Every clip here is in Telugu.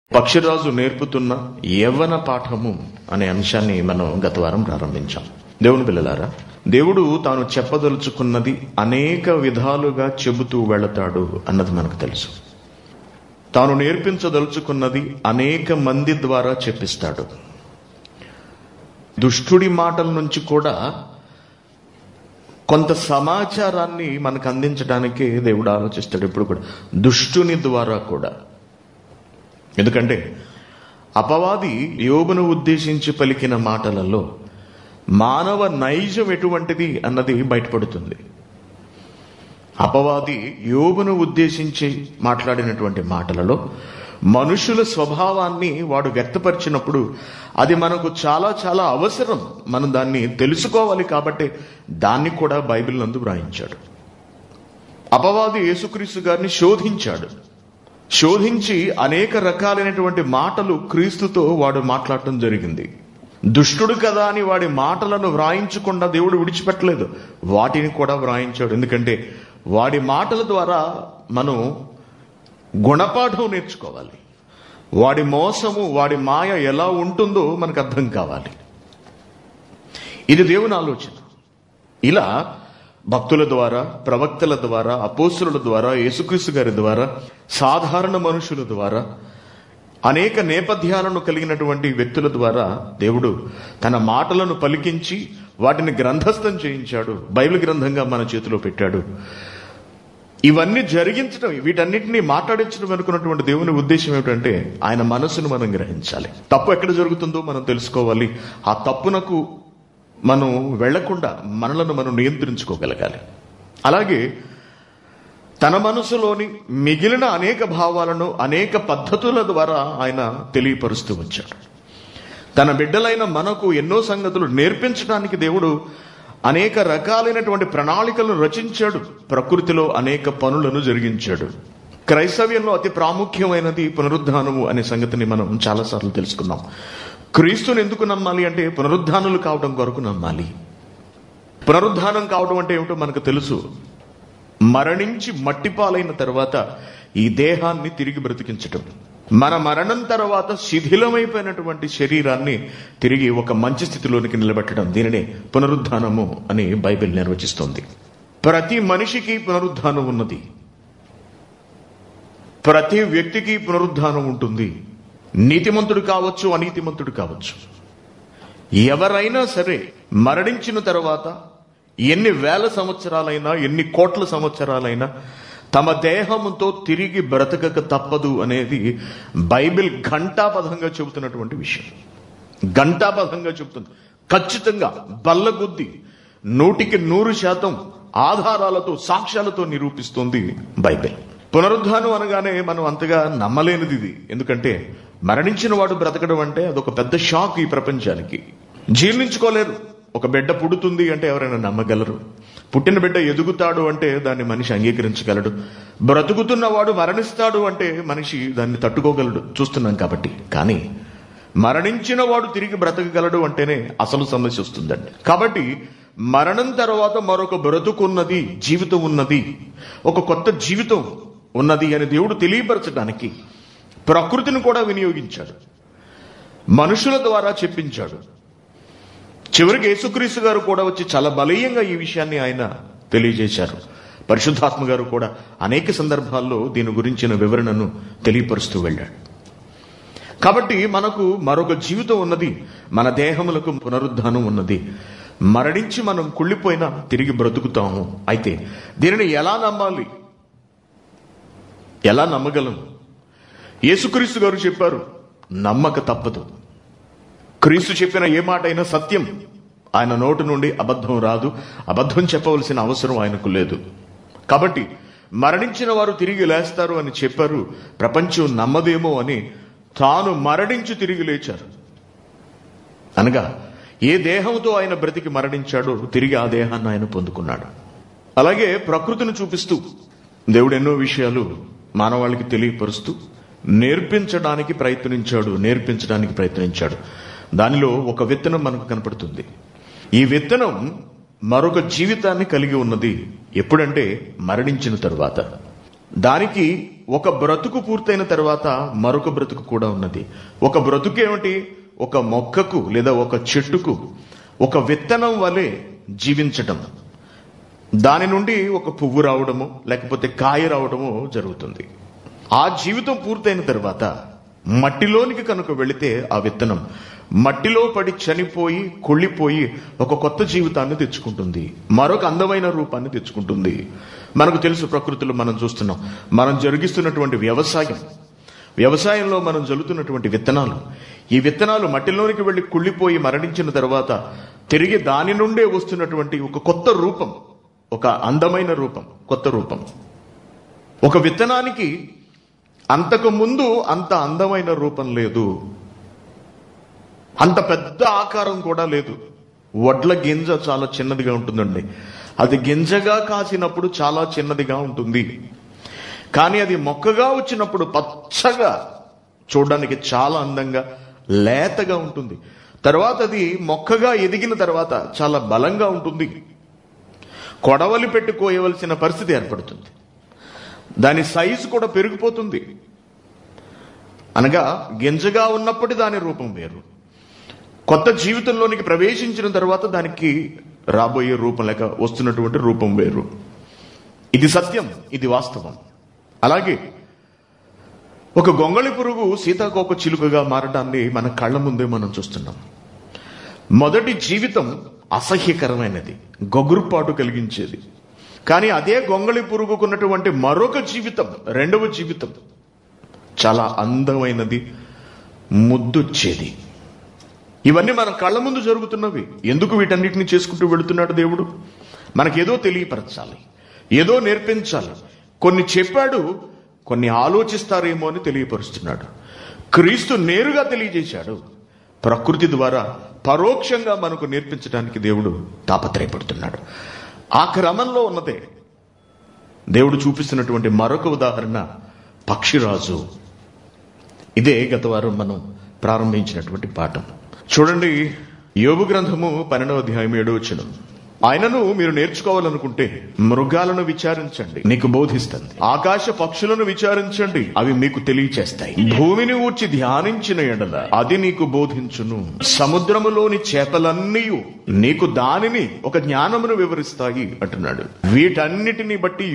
పక్షిరాజు నేర్పుతున్న యవ్వన పాఠము అనే అంశాన్ని మనం గత వారం ప్రారంభించాం. దేవుని పిల్లలారా, దేవుడు తాను చెప్పదలుచుకున్నది అనేక విధాలుగా చెబుతూ వెళతాడు అన్నది మనకు తెలుసు. తాను నేర్పించదలుచుకున్నది అనేక మంది ద్వారా చెప్పిస్తాడు. దుష్టుడి మాటల నుంచి కూడా కొంత సమాచారాన్ని మనకు అందించడానికి దేవుడు ఆలోచిస్తాడు. ఇప్పుడు కూడా దుష్టుని ద్వారా కూడా. ఎందుకంటే అపవాది యోబును ఉద్దేశించి పలికిన మాటలలో మానవ నైజం ఎటువంటిది అన్నది బయటపడుతుంది. అపవాది యోబును ఉద్దేశించి మాట్లాడినటువంటి మాటలలో మనుషుల స్వభావాన్ని వాడు వ్యక్తపరిచినప్పుడు అది మనకు చాలా చాలా అవసరం. మనం దాన్ని తెలుసుకోవాలి. కాబట్టి దాన్ని కూడా బైబిల్ నందు వ్రాయించాడు. అపవాది యేసుక్రీస్తు గారిని శోధించి అనేక రకాలైనటువంటి మాటలు క్రీస్తుతో వాడు మాట్లాడటం జరిగింది. దుష్టుడు కదా అని వాడి మాటలను వ్రాయించకుండా దేవుడు విడిచిపెట్టలేదు, వాటిని కూడా వ్రాయించాడు. ఎందుకంటే వాడి మాటల ద్వారా మనం గుణపాఠం నేర్చుకోవాలి. వాడి మోసము, వాడి మాయ ఎలా ఉంటుందో మనకు అర్థం కావాలి. ఇది దేవుని ఆలోచన. ఇలా భక్తుల ద్వారా, ప్రవక్తల ద్వారా, అపోస్తలుల ద్వారా, యేసుక్రీస్తు గారి ద్వారా, సాధారణ మనుషుల ద్వారా, అనేక నేపథ్యాలను కలిగినటువంటి వ్యక్తుల ద్వారా దేవుడు తన మాటలను పలికించి వాటిని గ్రంథస్థం చేయించాడు. బైబిల్ గ్రంథంగా మన చేతిలో పెట్టాడు. ఇవన్నీ జరిగించడం, వీటన్నిటినీ మాట్లాడించడం అనుకున్నటువంటి దేవుని ఉద్దేశం ఏమిటంటే ఆయన మనసును మనం గ్రహించాలి. తప్పు ఎక్కడ జరుగుతుందో మనం తెలుసుకోవాలి. ఆ తప్పునకు మనం వెళ్లకుండా మనలను మనం నియంత్రించుకోగలగాలి. అలాగే తన మనసులోని మిగిలిన అనేక భావాలను అనేక పద్ధతుల ద్వారా ఆయన తెలియపరుస్తూ వచ్చాడు. తన బిడ్డలైన మనకు ఎన్నో సంగతులు నేర్పించడానికి దేవుడు అనేక రకాలైనటువంటి ప్రణాళికలను రచించాడు. ప్రకృతిలో అనేక పనులను జరిగించాడు. క్రైస్తవ్యంలో అతి ప్రాముఖ్యమైనది పునరుద్ధానము అనే సంగతిని మనం చాలాసార్లు తెలుసుకున్నాం. క్రీస్తుని ఎందుకు నమ్మాలి అంటే పునరుద్ధానులు కావడం కొరకు నమ్మాలి. పునరుద్ధానం కావడం అంటే ఏమిటో మనకు తెలుసు. మరణించి మట్టిపాలైన తర్వాత ఈ దేహాన్ని తిరిగి బ్రతికించటం. మన మరణం తర్వాత శిథిలమైపోయినటువంటి శరీరాన్ని తిరిగి ఒక మంచి స్థితిలోనికి నిలబెట్టడం, దీనినే పునరుద్ధానము అని బైబిల్ నిర్వచిస్తోంది. ప్రతి మనిషికి పునరుద్ధానం ఉన్నది. ప్రతి వ్యక్తికి పునరుద్ధానం ఉంటుంది. నీతిమంతుడు కావచ్చు, అనీతిమంతుడు కావచ్చు, ఎవరైనా సరే మరణించిన తర్వాత ఎన్ని వేల సంవత్సరాలైనా, ఎన్ని కోట్ల సంవత్సరాలైనా తమ దేహంతో తిరిగి బ్రతకక తప్పదు అనేది బైబిల్ ఘంటాపథంగా చెబుతున్నటువంటి విషయం. ఘంటాపథంగా చెబుతుంది. ఖచ్చితంగా బల్లగుద్ది 100% ఆధారాలతో, సాక్ష్యాలతో నిరూపిస్తుంది బైబిల్. పునరుద్ధానం అనగానే మనం అంతగా నమ్మలేనిది ఇది. ఎందుకంటే మరణించిన వాడు బ్రతకడం అంటే అదొక పెద్ద షాక్ ఈ ప్రపంచానికి. జీర్ణించుకోలేరు. ఒక బిడ్డ పుడుతుంది అంటే ఎవరైనా నమ్మగలరు. పుట్టిన బిడ్డ ఎదుగుతాడు అంటే దాన్ని మనిషి అంగీకరించగలడు. బ్రతుకుతున్నవాడు మరణిస్తాడు అంటే మనిషి దాన్ని తట్టుకోగలడు, చూస్తున్నాం కాబట్టి. కానీ మరణించిన వాడు తిరిగి బ్రతకగలడు అంటేనే అసలు సమస్య వస్తుందండి. కాబట్టి మరణం తర్వాత మరొక బ్రతుకున్నది, జీవితం ఉన్నది, ఒక కొత్త జీవితం ఉన్నది అని దేవుడు తెలియపరచడానికి ప్రకృతిని కూడా వినియోగించాడు. మనుషుల ద్వారా చెప్పించాడు. చివరికి యేసుక్రీస్తు గారు కూడా వచ్చి చాలా బలీయంగా ఈ విషయాన్ని ఆయన తెలియజేశారు. పరిశుద్ధాత్మ గారు కూడా అనేక సందర్భాల్లో దీని గురించిన వివరణను తెలియపరుస్తూ వెళ్ళాడు. కాబట్టి మనకు మరొక జీవితం ఉన్నది. మన దేహములకు పునరుద్ధానం ఉన్నది. మరణించి మనం కుళ్ళిపోయినా తిరిగి బ్రతుకుతాము. అయితే దీనిని ఎలా నమ్మాలి? ఎలా నమ్మగలం? యేసుక్రీస్తు గారు చెప్పారు, నమ్మక తప్పదు. క్రీస్తు చెప్పిన ఏ మాట అయినా సత్యం. ఆయన నోటి నుండి అబద్ధం రాదు. అబద్ధం చెప్పవలసిన అవసరం ఆయనకు లేదు. కాబట్టి మరణించిన వారు తిరిగి లేస్తారు అని చెప్పారు. ప్రపంచం నమ్మదేమో అని తాను మరణించి తిరిగి లేచారు. అనగా ఏ దేహంతో ఆయన బ్రతికి మరణించాడో తిరిగి ఆ దేహాన్ని ఆయన పొందుకున్నాడు. అలాగే ప్రకృతిని చూపిస్తూ దేవుడు ఎన్నో విషయాలు మానవాళికి తెలియపరుస్తూ నేర్పించడానికి ప్రయత్నించాడు. దానిలో ఒక విత్తనం మనకు కనపడుతుంది. ఈ విత్తనం మరొక జీవితాన్ని కలిగి ఉన్నది. ఎప్పుడంటే మరణించిన తరువాత. దానికి ఒక బ్రతుకు పూర్తయిన తర్వాత మరొక బ్రతుకు కూడా ఉన్నది. ఒక బ్రతుకు ఏమిటి? ఒక మొక్కకు లేదా ఒక చెట్టుకు ఒక విత్తనం వలె జీవించటం, దాని నుండి ఒక పువ్వు రావడము లేకపోతే కాయ రావడము జరుగుతుంది. ఆ జీవితం పూర్తయిన తర్వాత మట్టిలోనికి కనుక వెళితే ఆ విత్తనం మట్టిలో పడి చనిపోయి కుళ్ళిపోయి ఒక కొత్త జీవితాన్ని తెచ్చుకుంటుంది, మరొక అందమైన రూపాన్ని తెచ్చుకుంటుంది. మనకు తెలుసు, ప్రకృతిలో మనం చూస్తున్నాం, మనం జరిగిస్తున్నటువంటి వ్యవసాయంలో మనం జల్లుతున్నటువంటి విత్తనాలు, ఈ విత్తనాలు మట్టిలోనికి వెళ్లి కుళ్ళిపోయి మరణించిన తర్వాత తిరిగి దాని నుండే వస్తున్నటువంటి ఒక కొత్త రూపం, ఒక అందమైన రూపం, కొత్త రూపం. ఒక విత్తనానికి అంతకు ముందు అంత అందమైన రూపం లేదు, అంత పెద్ద ఆకారం కూడా లేదు. వడ్ల గింజ చాలా చిన్నదిగా ఉంటుందండి, అది గింజగా కాసినప్పుడు చాలా చిన్నదిగా ఉంటుంది. కానీ అది మొక్కగా వచ్చినప్పుడు పచ్చగా, చూడడానికి చాలా అందంగా లేతగా ఉంటుంది. తర్వాత అది మొక్కగా ఎదిగిన తర్వాత చాలా బలంగా ఉంటుంది. కొడవలి పెట్టి కోయవలసిన పరిస్థితి ఏర్పడుతుంది, దాని సైజు కూడా పెరిగిపోతుంది. అనగా గింజగా ఉన్నప్పటి దాని రూపం వేరు, కొత్త జీవితంలోనికి ప్రవేశించిన తర్వాత దానికి రాబోయే రూపం లేక వస్తున్నటువంటి రూపం వేరు. ఇది సత్యం, ఇది వాస్తవం. అలాగే ఒక గొంగళి పురుగు సీతాకోక చిలుకగా మారడాన్ని మన కళ్ళ ముందే మనం చూస్తున్నాం. మొదటి జీవితం అసహ్యకరమైనది, గొగురుపాటు కలిగించేది. కానీ అదే గొంగళి పురుగుకున్నటువంటి మరొక జీవితం, రెండవ జీవితం చాలా అందమైనది, ముద్దొచ్చేది. ఇవన్నీ మన కళ్ళ ముందు జరుగుతున్నవి. ఎందుకు వీటన్నిటిని చేసుకుంటూ వెళుతున్నాడు దేవుడు? మనకేదో తెలియపరచాలి, ఏదో నేర్పించాలి. కొన్ని చెప్పాడు, కొన్ని ఆలోచిస్తారేమో అని తెలియపరుస్తున్నాడు. క్రీస్తు నేరుగా తెలియజేశాడు, ప్రకృతి ద్వారా పరోక్షంగా మనకు నేర్పించడానికి దేవుడు తాపత్రయపడుతున్నాడు. ఆ క్రమంలో ఉన్నదే దేవుడు చూపిస్తున్నటువంటి మరొక ఉదాహరణ పక్షిరాజు. ఇదే గత వారం మనం ప్రారంభించినటువంటి పాఠం. చూడండి, యోబు గ్రంథము 12వ అధ్యాయం 7వ వచనం. ఆయనను మీరు నేర్చుకోవాలనుకుంటే మృగాలను విచారించండి, నీకు బోధిస్తుంది. ఆకాశ పక్షులను విచారించండి, అవి మీకు తెలియచేస్తాయి. భూమిని ఊర్చి ధ్యానించిన ఎడల అది నీకు బోధించును. సముద్రములోని చేపలన్నీ నీకు దానిని ఒక జ్ఞానమును వివరిస్తాయి అంటున్నాడు. వీటన్నిటిని బట్టి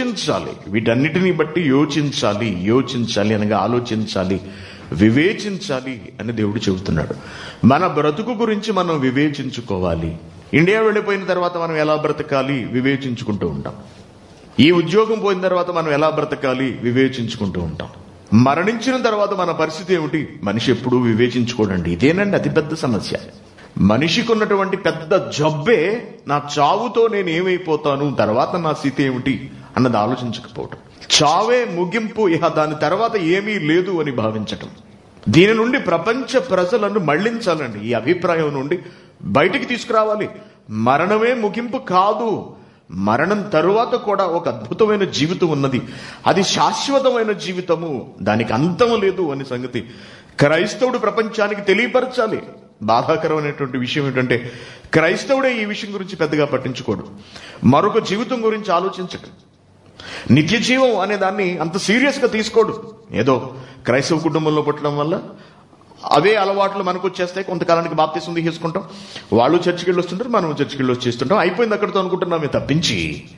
యోచించాలి అనగా ఆలోచించాలి, వివేచించాలి అని దేవుడు చెబుతున్నాడు. మన బ్రతుకు గురించి మనం వివేచించుకోవాలి. ఇండియా వెళ్ళిపోయిన తర్వాత మనం ఎలా బ్రతకాలి వివేచించుకుంటూ ఉంటాం. ఈ ఉద్యోగం పోయిన తర్వాత మనం ఎలా బ్రతకాలి వివేచించుకుంటూ ఉంటాం. మరణించిన తర్వాత మన పరిస్థితి ఏమిటి? మనిషి ఎప్పుడూ వివేచించుకోడండి. ఇదేనండి అతిపెద్ద సమస్య. మనిషికి ఉన్నటువంటి పెద్ద జబ్బే నా చావుతో నేను ఏమైపోతాను, తర్వాత నా స్థితి ఏమిటి అన్నది ఆలోచించకపోవటం. చావే ముగింపు, ఇహ దాని తర్వాత ఏమీ లేదు అని భావించటం. దీని నుండి ప్రపంచ ప్రజలను మళ్లించాలండి. ఈ అభిప్రాయం నుండి బయటికి తీసుకురావాలి. మరణమే ముగింపు కాదు, మరణం తరువాత కూడా ఒక అద్భుతమైన జీవితం ఉన్నది, అది శాశ్వతమైన జీవితము, దానికి అంతము లేదు అనే సంగతి క్రైస్తవుడు ప్రపంచానికి తెలియపరచాలి. బాధాకరమైనటువంటి విషయం ఏంటంటే క్రైస్తవుడే ఈ విషయం గురించి పెద్దగా పట్టించుకోడు, మరొక జీవితం గురించి ఆలోచించడు, నిత్య జీవం అనే దాన్ని అంత సీరియస్ గా తీసుకోడు. ఏదో క్రైస్తవ కుటుంబంలో పుట్టడం వల్ల అవే అలవాట్లు మనకు వచ్చేస్తాయి, కొంతకాలానికి బాప్తిసం తీసుకుంటాం, వాళ్ళు చర్చికి వెళ్ళి వస్తుంటారు, మనం చర్చికి వెళ్ళి వచ్చేస్తుంటాం, అయిపోయింది అక్కడితో అనుకుంటున్నామే తప్పించి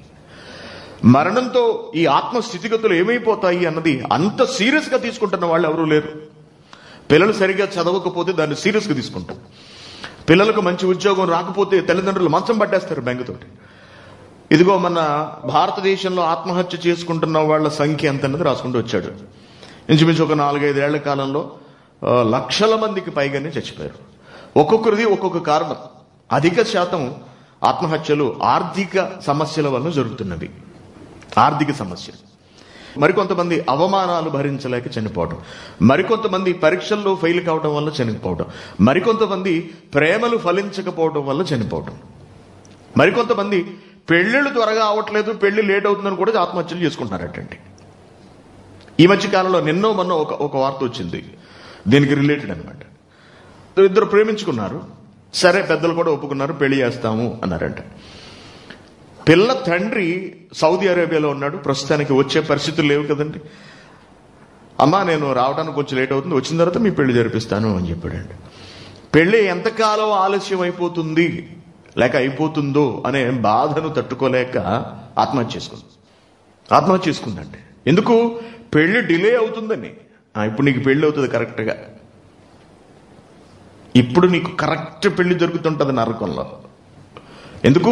మరణంతో ఈ ఆత్మ స్థితిగతులు ఏమైపోతాయి అన్నది అంత సీరియస్ గా తీసుకుంటున్న వాళ్ళు ఎవరూ లేరు. పిల్లలు సరిగా చదవకపోతే దాన్ని సీరియస్ గా తీసుకుంటాం. పిల్లలకు మంచి ఉద్యోగం రాకపోతే తల్లిదండ్రులు మంచం పట్టేస్తారు బెంగతోటి. ఇదిగో మన భారతదేశంలో ఆత్మహత్య చేసుకుంటున్న వాళ్ళ సంఖ్య ఎంత అన్నది రాసుకుంటూ వచ్చాడు. ఇంచుమించు ఒక 4-5 ఏళ్ల కాలంలో లక్షల మందికి పైగానే చచ్చిపోయారు. ఒక్కొక్కరిది ఒక్కొక్క కారణం. అధిక శాతం ఆత్మహత్యలు ఆర్థిక సమస్యల వల్ల జరుగుతున్నవి. ఆర్థిక సమస్యలు. మరికొంతమంది అవమానాలు భరించలేక చనిపోవడం, మరికొంతమంది పరీక్షల్లో ఫెయిల్ కావడం వల్ల చనిపోవడం, మరికొంతమంది ప్రేమలు ఫలించకపోవడం వల్ల చనిపోవడం, మరికొంతమంది పెళ్లిళ్ళు త్వరగా అవట్లేదు, పెళ్లి లేట్ అవుతుందని కూడా ఆత్మహత్యలు చేసుకుంటున్నారటండి. ఈ మధ్య కాలంలో నిన్నో మొన్న ఒక వార్త వచ్చింది దీనికి రిలేటెడ్ అనమాట. ఇద్దరు ప్రేమించుకున్నారు, సరే పెద్దలు కూడా ఒప్పుకున్నారు, పెళ్లి చేస్తాము అన్నారంట. పిల్ల తండ్రి సౌదీ అరేబియాలో ఉన్నాడు, ప్రస్తుతానికి వచ్చే పరిస్థితులు లేవు కదండి. అమ్మా నేను రావడానికి కొంచెం లేట్ అవుతుంది, వచ్చిన తర్వాత మీ పెళ్లి జరిపిస్తాను అని చెప్పాడండి. పెళ్లి ఎంతకాలం ఆలస్యం అయిపోతుంది లేక అయిపోతుందో అనే బాధను తట్టుకోలేక ఆత్మహత్య చేసుకుందండి. ఎందుకు? పెళ్లి డిలే అవుతుందని. ఇప్పుడు నీకు పెళ్లి అవుతుంది కరెక్ట్గా, ఇప్పుడు నీకు కరెక్ట్ పెళ్లి జరుగుతుంటది నరకంలో. ఎందుకు?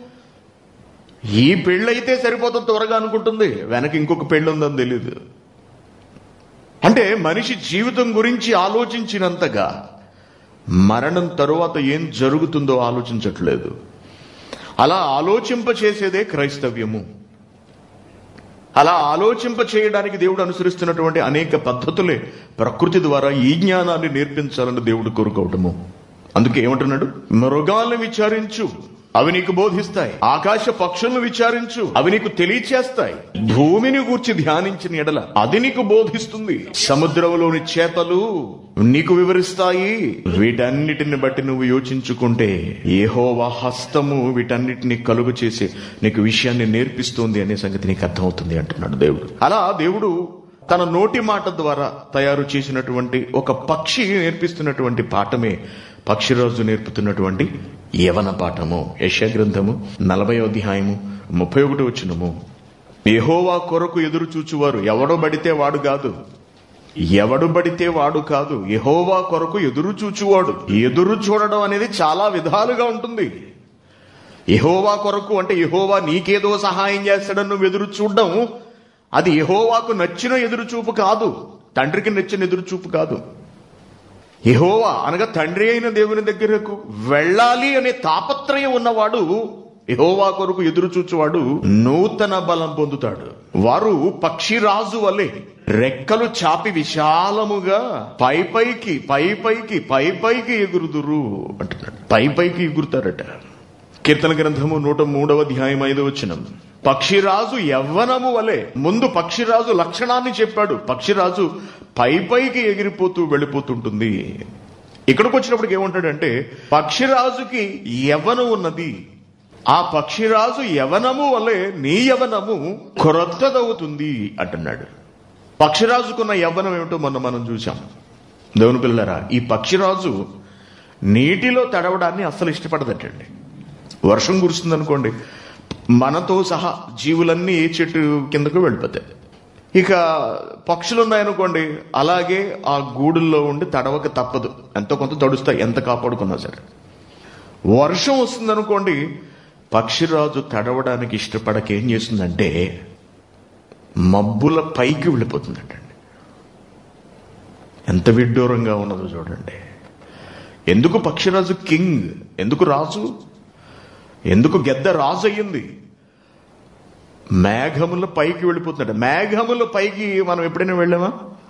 ఈ పెళ్ళి అయితే సరిపోతుంది త్వరగా అనుకుంటుంది, వెనక ఇంకొక పెళ్లి ఉందని తెలియదు. అంటే మనిషి జీవితం గురించి ఆలోచించినంతగా మరణం తరువాత ఏం జరుగుతుందో ఆలోచించట్లేదు. అలా ఆలోచింప చేసేదే క్రైస్తవ్యము. అలా ఆలోచింప చేయడానికి దేవుడు అనుసరిస్తున్నటువంటి అనేక పద్ధతులే ప్రకృతి ద్వారా ఈ జ్ఞానాన్ని నేర్పించాలని దేవుడు కోరుకోవటము. అందుకే ఏమంటున్నాడు? మృగాలను విచారించు, అవి నీకు బోధిస్తాయి. ఆకాశ పక్షులను విచారించు, అవి నీకు తెలియచేస్తాయి. భూమిని గూర్చి ధ్యానించిన ఎడల అది నీకు బోధిస్తుంది. సముద్రంలోని చేపలు నీకు వివరిస్తాయి. వీటన్నిటిని బట్టి నువ్వు యోచించుకుంటే యెహోవా హస్తము వీటన్నిటిని కలుగు చేసి నీకు విషయాన్ని నేర్పిస్తుంది అనే సంగతి నీకు అర్థమవుతుంది అంటున్నాడు దేవుడు. అలా దేవుడు తన నోటి మాట ద్వారా తయారు చేసినటువంటి ఒక పక్షి నేర్పిస్తున్నటువంటి పాఠమే పక్షిరాజు నేర్పుతున్నటువంటి యవన పాఠము. యెషయా గ్రంథము 40వ అధ్యాయము 31వ వచనము. యెహోవా కొరకు ఎదురు చూచువారు ఎవడు బడితే వాడు కాదు, యెహోవా కొరకు ఎదురు చూచువాడు. ఎదురు చూడడం అనేది చాలా విధాలుగా ఉంటుంది. యెహోవా కొరకు అంటే యెహోవా నీకేదో సహాయం చేస్తాడని నువ్వు ఎదురు చూడడం, అది యెహోవాకు నచ్చిన ఎదురుచూపు కాదు, తండ్రికి నచ్చిన ఎదురుచూపు కాదు. యెహోవా అనగా తండ్రి అయిన దేవుని దగ్గరకు వెళ్ళాలి అనే తాపత్రయం ఉన్నవాడు, యెహోవా కొరకు ఎదురు చూచువాడు నూతన బలం పొందుతాడు. వారు పక్షిరాజు వలె రెక్కలు చాపి విశాలముగా పైపైకి ఎగురుదురు అంటున్నాడు. పైపైకి ఎగురుతారట. కీర్తన గ్రంథము 103వ అధ్యాయం 5వ వచనం. పక్షిరాజు యవ్వనము వలె. ముందు పక్షిరాజు లక్షణాన్ని చెప్పాడు. పక్షిరాజు పైకి ఎగిరిపోతూ వెళ్ళిపోతుంటుంది. ఇక్కడికి వచ్చినప్పటికి ఏమంటాడంటే పక్షిరాజుకి యవ్వనం ఉన్నది, ఆ పక్షిరాజు యవ్వనము వలె నీ యవ్వనము క్రొత్తదవుతుంది అంటున్నాడు. పక్షిరాజుకున్న యవ్వనం ఏమిటో మొన్న మనం చూసాం. దేవుని పిల్లలారా, ఈ పక్షిరాజు నీటిలో తడవడాన్ని అస్సలు ఇష్టపడదటండి. వర్షం కురుస్తుంది అనుకోండి, మనతో సహా జీవులన్నీ ఏ చెట్టు కిందకు వెళ్ళిపోతాయి. ఇక పక్షులు ఉన్నాయనుకోండి, అలాగే ఆ గూడుల్లో ఉండి తడవక తప్పదు, ఎంతో కొంత తడుస్తాయి ఎంత కాపాడుకున్నా సరే. వర్షం వస్తుందనుకోండి, పక్షిరాజు తడవడానికి ఇష్టపడక ఏం చేస్తుందంటే మబ్బుల పైకి వెళ్ళిపోతుందంటండి. ఎంత విడ్డూరంగా ఉన్నదో చూడండి. ఎందుకు పక్షిరాజు కింగ్? ఎందుకు రాజు? ఎందుకు గెద్ద రాజు అయ్యింది? మేఘముల పైకి వెళ్ళిపోతున్నాడు. మేఘముల పైకి మనం ఎప్పుడైనా వెళ్ళాం.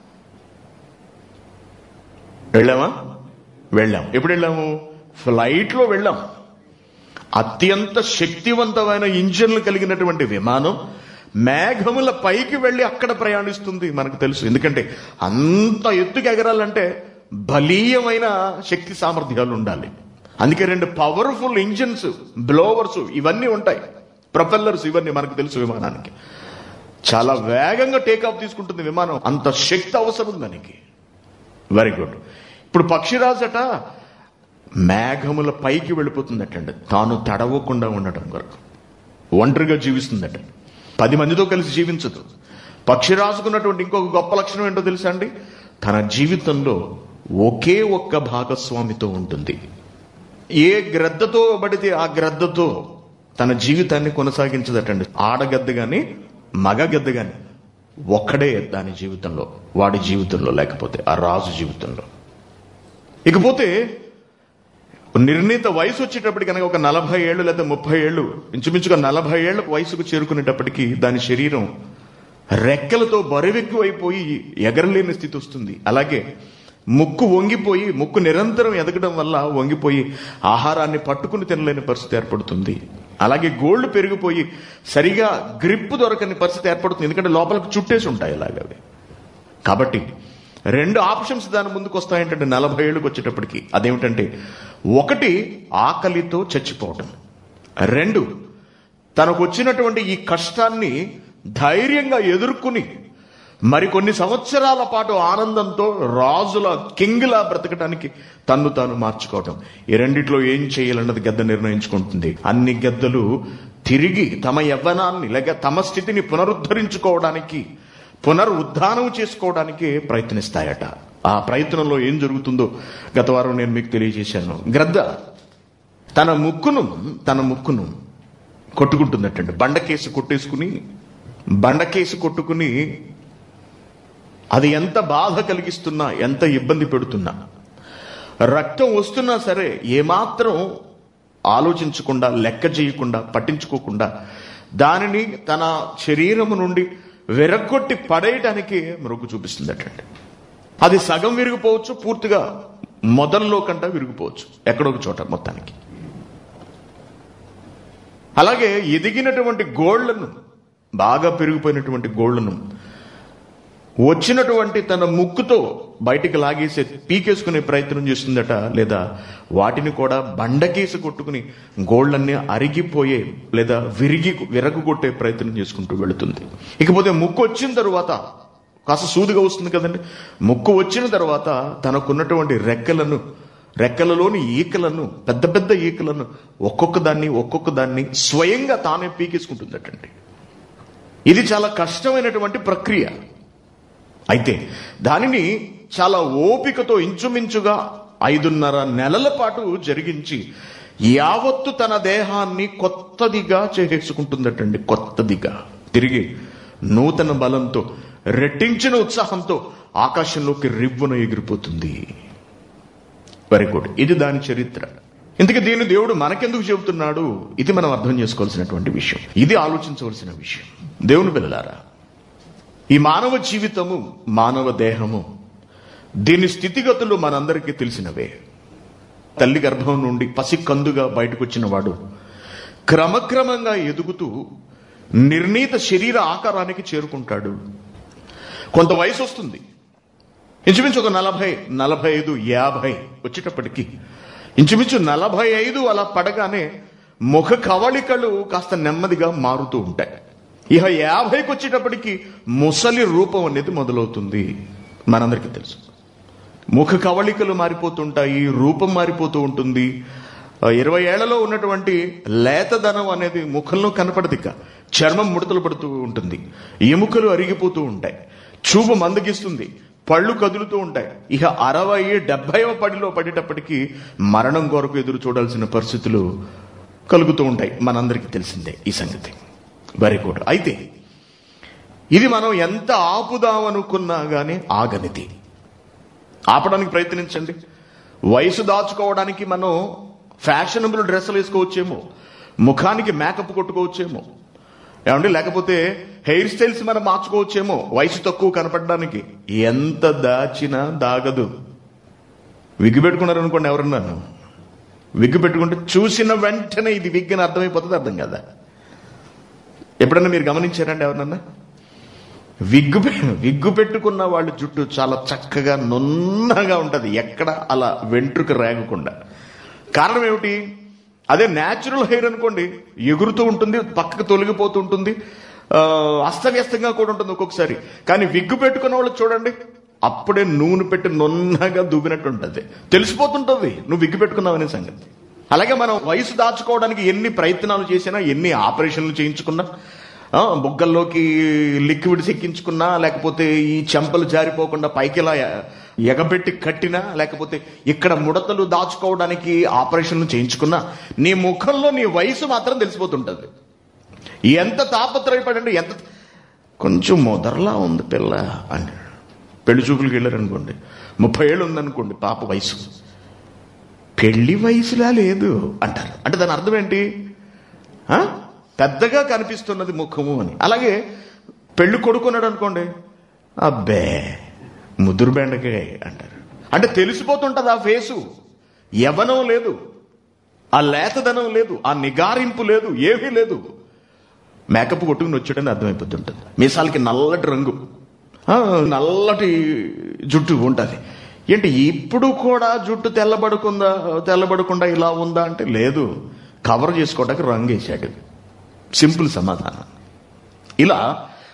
ఎప్పుడు వెళ్ళాము? ఫ్లైట్లో వెళ్ళాం. అత్యంత శక్తివంతమైన ఇంజన్లు కలిగినటువంటి విమానం మేఘముల పైకి వెళ్ళి అక్కడ ప్రయాణిస్తుంది. మనకు తెలుసు. ఎందుకంటే అంత ఎత్తుకు ఎగరాలంటే బలీయమైన శక్తి సామర్థ్యాలు ఉండాలి. అందుకే 2 పవర్ఫుల్ ఇంజిన్స్, బ్లోవర్స్ ఇవన్నీ ఉంటాయి, ప్రొపెల్లర్స్ ఇవన్నీ మనకు తెలుసు. విమానానికి చాలా వేగంగా టేకాఫ్ తీసుకుంటుంది విమానం, అంత శక్తి అవసరం దానికి. Very good. ఇప్పుడు పక్షిరాజట మేఘముల పైకి వెళ్ళిపోతుందటండి, తాను తడవకుండా ఉండటం కొరకు. ఒంటరిగా జీవిస్తుందట, 10 మందితో కలిసి జీవించదు. పక్షిరాజుకున్నటువంటి ఇంకొక గొప్ప లక్షణం ఏంటో తెలుసా అండి? తన జీవితంలో ఒకే ఒక్క భాగస్వామితో ఉంటుంది. ఏ గ్రద్దతో పడితే ఆ గ్రద్దతో తన జీవితాన్ని కొనసాగించదటండి. ఆడగద్ద గాని మగ గద్ద గాని ఒక్కడే దాని జీవితంలో, వాడి జీవితంలో, లేకపోతే ఆ రాజు జీవితంలో. ఇకపోతే నిర్ణీత వయసు వచ్చేటప్పటికి కనుక ఒక 40 ఏళ్ళు లేదా 30 ఏళ్ళు, ఇంచుమించుగా 40 ఏళ్ల వయసుకు చేరుకునేటప్పటికీ దాని శరీరం రెక్కలతో బరువెక్కువైపోయి ఎగరలేని స్థితి వస్తుంది. అలాగే ముక్కు వంగిపోయి, ముక్కు నిరంతరం ఎదగడం వల్ల వంగిపోయి ఆహారాన్ని పట్టుకుని తినలేని పరిస్థితి ఏర్పడుతుంది. అలాగే గోళ్లు పెరిగిపోయి సరిగా గ్రిప్ దొరకని పరిస్థితి ఏర్పడుతుంది, ఎందుకంటే లోపలికి చుట్టేసి ఉంటాయి ఇలాగవి. కాబట్టి 2 ఆప్షన్స్ దాని ముందుకు వస్తాయంటే 40 ఏళ్ళకి వచ్చేటప్పటికి. అదేమిటంటే, 1 ఆకలితో చచ్చిపోవటం, 2 తనకు వచ్చినటువంటి ఈ కష్టాన్ని ధైర్యంగా ఎదుర్కొని మరికొన్ని సంవత్సరాల పాటు ఆనందంతో రాజుల కింగ్లా బ్రతకడానికి తన్ను తాను మార్చుకోవటం. ఈ రెండిట్లో ఏం చేయాలన్నది గద్ద నిర్ణయించుకుంటుంది. అన్ని గద్దలు తిరిగి తమ యవ్వనాన్ని లేక తమ స్థితిని పునరుద్ధరించుకోవడానికి, పునరుద్ధానం చేసుకోవడానికి ప్రయత్నిస్తాయట. ఆ ప్రయత్నంలో ఏం జరుగుతుందో గత వారం నేను మీకు తెలియజేశాను. గ్రద్ద తన ముక్కును కొట్టుకుంటుందటండి. బండకేసి కొట్టుకుని అది ఎంత బాధ కలిగిస్తున్నా, ఎంత ఇబ్బంది పెడుతున్నా, రక్తం వస్తున్నా సరే ఏమాత్రం ఆలోచించకుండా, లెక్క చేయకుండా, పట్టించుకోకుండా దానిని తన శరీరము నుండి విరగొట్టి పడేయటానికి మొగ్గు చూపిస్తుందటండి. అది సగం విరిగిపోవచ్చు, పూర్తిగా మొదల్లో కంట విరిగిపోవచ్చు, ఎక్కడొక చోట మొత్తానికి. అలాగే ఎదిగినటువంటి గోళ్లను, బాగా పెరిగిపోయినటువంటి గోళ్లను వచ్చినటువంటి తన ముక్కుతో బయటికి లాగేసి పీకేసుకునే ప్రయత్నం చేస్తుందట. లేదా వాటిని కూడా బండకేసి కొట్టుకుని గోళ్లన్నీ అరిగిపోయే లేదా విరగొట్టే ప్రయత్నం చేసుకుంటూ వెళుతుంది. ఇకపోతే ముక్కు వచ్చిన తరువాత కాస్త సూదిగా వస్తుంది కదండి. ముక్కు వచ్చిన తర్వాత తనకున్నటువంటి రెక్కలలోని ఈకలను, పెద్ద పెద్ద ఈకలను ఒక్కొక్క దాన్ని స్వయంగా తానే పీకేసుకుంటుందటండి. ఇది చాలా కష్టమైనటువంటి ప్రక్రియ. అయితే దానిని చాలా ఓపికతో ఇంచుమించుగా 5.5 నెలల పాటు జరిగించి యావత్తు తన దేహాన్ని కొత్తదిగా చేసుకుంటుందటండి. కొత్తదిగా తిరిగి నూతన బలంతో, రెట్టించిన ఉత్సాహంతో ఆకాశంలోకి రివ్వున ఎగిరిపోతుంది. Very good. ఇది దాని చరిత్ర. ఇంతకీ దీన్ని దేవుడు మనకెందుకు చెబుతున్నాడు? ఇది మనం అర్థం చేసుకోవాల్సినటువంటి విషయం. ఇది ఆలోచించవలసిన విషయం. దేవుని పిల్లలారా, ఈ మానవ జీవితము, మానవ దేహము, దీని స్థితిగతులు మనందరికీ తెలిసినవే. తల్లి గర్భం నుండి పసికందుగా బయటకు వచ్చిన వాడు క్రమక్రమంగా ఎదుగుతూ నిర్ణీత శరీర ఆకారానికి చేరుకుంటాడు. కొంత వయసు వస్తుంది, ఇంచుమించు ఒక 40, 45, 50 వచ్చేటప్పటికి, ఇంచుమించు 45 అలా పడగానే ముఖ కవళికలు కాస్త నెమ్మదిగా మారుతూ ఉంటాయి. ఇక 50కి వచ్చేటప్పటికి ముసలి రూపం అనేది మొదలవుతుంది. మనందరికీ తెలుసు, ముఖ కవళికలు మారిపోతుంటాయి, రూపం మారిపోతూ ఉంటుంది. 20 ఏళ్లలో ఉన్నటువంటి లేతదనం అనేది ముఖంలో కనపడదు. ఇక చర్మం ముడతలు పడుతూ ఉంటుంది, ఎముకలు అరిగిపోతూ ఉంటాయి, చూపు మందగిస్తుంది, పళ్ళు కదులుతూ ఉంటాయి. ఇక 60, 70వ పడిలో పడేటప్పటికీ మరణం కొరకు ఎదురు చూడాల్సిన పరిస్థితులు కలుగుతూ ఉంటాయి. మనందరికీ తెలిసిందే ఈ సంగతి. Very good. అయితే ఇది మనం ఎంత ఆపుదామనుకున్నా కానీ ఆగనిది. ఆపడానికి ప్రయత్నించండి. వయసు దాచుకోవడానికి మనం ఫ్యాషనబుల్ డ్రెస్సులు వేసుకోవచ్చేమో, ముఖానికి మేకప్ కొట్టుకోవచ్చేమో, ఏమండి, లేకపోతే హెయిర్ స్టైల్స్ మనం మార్చుకోవచ్చేమో వయసు తక్కువ కనపడడానికి. ఎంత దాచినా దాగదు. విగ్గు పెట్టుకున్నారనుకోండి, ఎవరన్నాను విగ్గు పెట్టుకుంటే చూసిన వెంటనే ఇది విగ్ అని అర్థమైపోతుంది. అర్థం కదా? ఎప్పుడన్నా మీరు గమనించారండి ఎవరన్నా? విగ్గు పెట్టుకున్న వాళ్ళు జుట్టు చాలా చక్కగా నున్నగా ఉంటుంది, ఎక్కడ అలా వెంట్రుక రేగకుండా. కారణం ఏమిటి? అదే న్యాచురల్ హెయిర్ అనుకోండి, ఎగురుతూ ఉంటుంది, పక్కకు తొలగిపోతూ ఉంటుంది, అస్తవ్యస్తంగా కూడా ఉంటుంది ఒక్కొక్కసారి. కానీ విగ్గు పెట్టుకున్న వాళ్ళు చూడండి, అప్పుడే నూనె పెట్టి నున్నగా దువ్వినట్టు ఉంటుంది, తెలిసిపోతుంటుంది నువ్వు విగ్గు పెట్టుకున్నావు అనే సంగతి. అలాగే మనం వయసు దాచుకోవడానికి ఎన్ని ప్రయత్నాలు చేసినా, ఎన్ని ఆపరేషన్లు చేయించుకున్నా, బుగ్గల్లోకి లిక్విడ్స్ ఎక్కించుకున్నా, లేకపోతే ఈ చెంపలు జారిపోకుండా పైకి ఇలా ఎగబెట్టి కట్టినా, లేకపోతే ఇక్కడ ముడతలు దాచుకోవడానికి ఆపరేషన్లు చేయించుకున్నా, నీ ముఖంలో నీ వయసు మాత్రం తెలిసిపోతుంటుంది. ఎంత తాపత్రయపడండి, ఎంత కొంచెం మొదర్లా ఉంది పిల్ల అని పెళ్లి చూపులకు వెళ్ళారనుకోండి, 30 ఏళ్ళు ఉందనుకోండి పాప వయసు, పెళ్లి వయసులా లేదు అంటారు. అంటే దాని అర్థం ఏంటి? పెద్దగా కనిపిస్తున్నది ముఖము అని. అలాగే పెళ్లి కొడుకున్నాడు అనుకోండి, అబ్బే ముదురు బెండకాయ అంటారు. అంటే తెలిసిపోతుంటది ఆ ఫేసు. యవ్వనం లేదు, ఆ లేతదనం లేదు, ఆ నిగారింపు లేదు, ఏమీ లేదు. మేకప్ కొట్టుకుని వచ్చాడని అర్థమైపోతుంటుంది. మీసాలకి నల్లటి రంగు, నల్లటి జుట్టు ఉంటుంది. ఏంటి ఇప్పుడు కూడా జుట్టు తెల్లబడకుండా ఇలా ఉందా అంటే లేదు, కవర్ చేసుకోవడానికి రంగు వేశాడు. సింపుల్ సమాధానం. ఇలా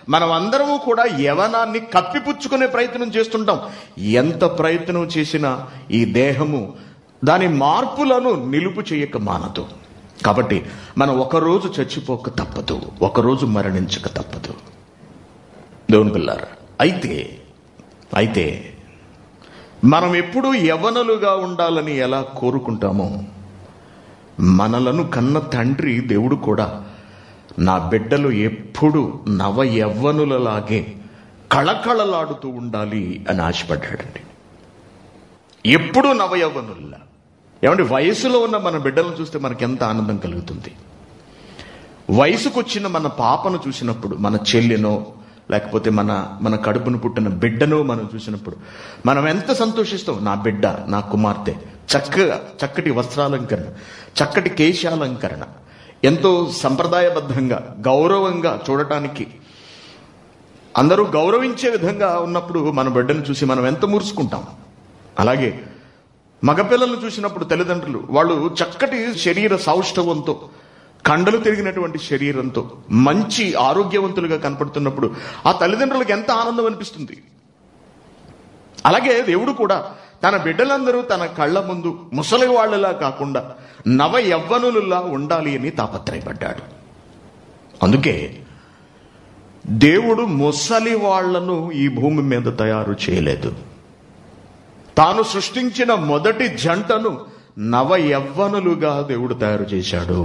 మనం అందరము కూడా యవనాన్ని కప్పిపుచ్చుకునే ప్రయత్నం చేస్తుంటాం. ఎంత ప్రయత్నం చేసినా ఈ దేహము దాని మార్పులను నిలుపు చేయక మానదు. కాబట్టి మనం ఒకరోజు చచ్చిపోక తప్పదు, ఒకరోజు మరణించక తప్పదు. దేవుని పిల్లారా, అయితే మనం ఎప్పుడూ యవ్వనులుగా ఉండాలని ఎలా కోరుకుంటామో, మనలను కన్న తండ్రి దేవుడు కూడా నా బిడ్డలు ఎప్పుడు నవ యవ్వనులలాగే కళకళలాడుతూ ఉండాలి అని ఆశపడ్డాడండి. ఎప్పుడు నవ యవ్వనుల్లా. ఏమంటే వయసులో ఉన్న మన బిడ్డలను చూస్తే మనకి ఎంత ఆనందం కలుగుతుంది. వయసుకు వచ్చిన మన పాపను చూసినప్పుడు, మన చెల్లెనో లేకపోతే మన కడుపును పుట్టిన బిడ్డనో మనం చూసినప్పుడు మనం ఎంత సంతోషిస్తాం. నా బిడ్డ, నా కుమార్తె చక్కటి వస్త్రాలంకరణ, చక్కటి కేశాలంకరణ, ఎంతో సంప్రదాయబద్ధంగా గౌరవంగా చూడటానికి అందరూ గౌరవించే విధంగా ఉన్నప్పుడు మన బిడ్డను చూసి మనం ఎంత మురుసుకుంటాం. అలాగే మగపిల్లలను చూసినప్పుడు తల్లిదండ్రులు వాళ్ళు చక్కటి శరీర సౌష్ఠవంతో, కండలు తిరిగినటువంటి శరీరంతో మంచి ఆరోగ్యవంతులుగా కనపడుతున్నప్పుడు ఆ తల్లిదండ్రులకు ఎంత ఆనందం అనిపిస్తుంది. అలాగే దేవుడు కూడా తన బిడ్డలందరూ తన కళ్ళ ముందు ముసలి వాళ్ళలా కాకుండా నవ యవ్వనులులా ఉండాలి అని తాపత్రయపడ్డాడు. అందుకే దేవుడు ముసలి వాళ్లను ఈ భూమి మీద తయారు చేయలేదు. తాను సృష్టించిన మొదటి జంటను నవ యవ్వనులుగా దేవుడు తయారు చేశాడు.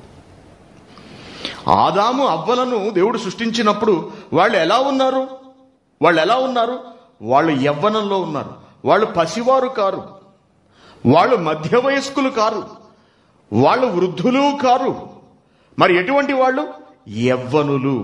ఆదాము అవ్వలను దేవుడు సృష్టించినప్పుడు వాళ్ళు ఎలా ఉన్నారు? వాళ్ళు యవ్వనంలో ఉన్నారు. వాళ్ళు పసివారు కారు, వాళ్ళు మధ్య వయస్కులు కారు, వాళ్ళు వృద్ధులు కారు. మరి ఎటువంటి వాళ్ళు? యవ్వనులు.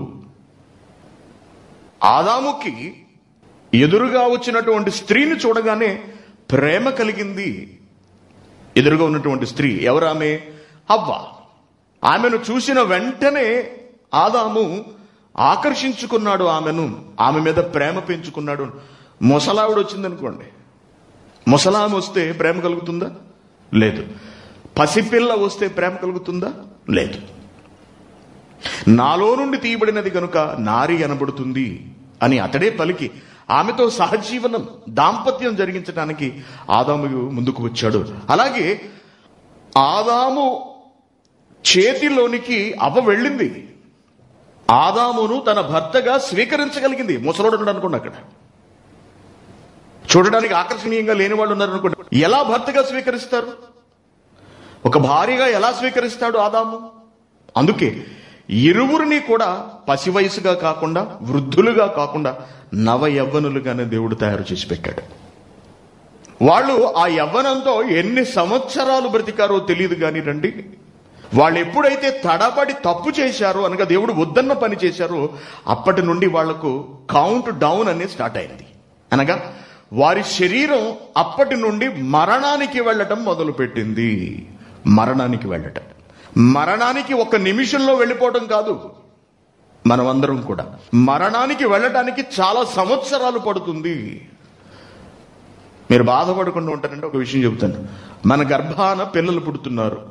ఆదాముకి ఎదురుగా వచ్చినటువంటి స్త్రీని చూడగానే ప్రేమ కలిగింది. ఎదురుగా ఉన్నటువంటి స్త్రీ ఎవరామె? హవ్వ. ఆమెను చూసిన వెంటనే ఆదాము ఆకర్షించుకున్నాడు ఆమెను, ఆమె మీద ప్రేమ పెంచుకున్నాడు. ముసలావిడ వచ్చిందనుకోండి, ముసలామె వస్తే ప్రేమ కలుగుతుందా? లేదు. పసిపిల్ల వస్తే ప్రేమ కలుగుతుందా? లేదు. నాలో నుండి తీయబడినది కనుక నారి అనబడుతుంది అని అతడే పలికి ఆమెతో సహజీవనం, దాంపత్యం జరిగించడానికి ఆదాము ముందుకు వచ్చాడు. అలాగే ఆదాము చేతిలోనికి అవ్వ వెళ్ళింది. ఆదామును తన భర్తగా స్వీకరించగలిగింది. ముసలోడు ఉన్నాడు అనుకోండి, అక్కడ చూడడానికి ఆకర్షణీయంగా లేని వాళ్ళు ఉన్నారు అనుకోండి, ఎలా భర్తగా స్వీకరిస్తారు? ఒక భార్యగా ఎలా స్వీకరిస్తాడు ఆదాము? అందుకే ఇరువురిని కూడా పసి వయసుగా కాకుండా, వృద్ధులుగా కాకుండా నవ యవ్వనులుగానే దేవుడు తయారు చేసి పెట్టాడు. వాళ్ళు ఆ యవ్వనంతో ఎన్ని సంవత్సరాలు బ్రతికారో తెలియదు కానీ రండి, వాళ్ళు ఎప్పుడైతే తడబడి తప్పు చేశారో, అనగా దేవుడు వద్దన్న పని చేశారో, అప్పటి నుండి వాళ్లకు కౌంట్ డౌన్ అనేది స్టార్ట్ అయింది. అనగా వారి శరీరం అప్పటి నుండి మరణానికి వెళ్ళటం మొదలు పెట్టింది. మరణానికి ఒక నిమిషంలో వెళ్ళిపోవటం కాదు. మనమందరం కూడా మరణానికి వెళ్ళటానికి చాలా సంవత్సరాలు పడుతుంది. మీరు బాధపడకుండా ఉంటారంటే ఒక విషయం చెబుతాను. మన గర్భాన పిల్లలు పుడుతున్నారు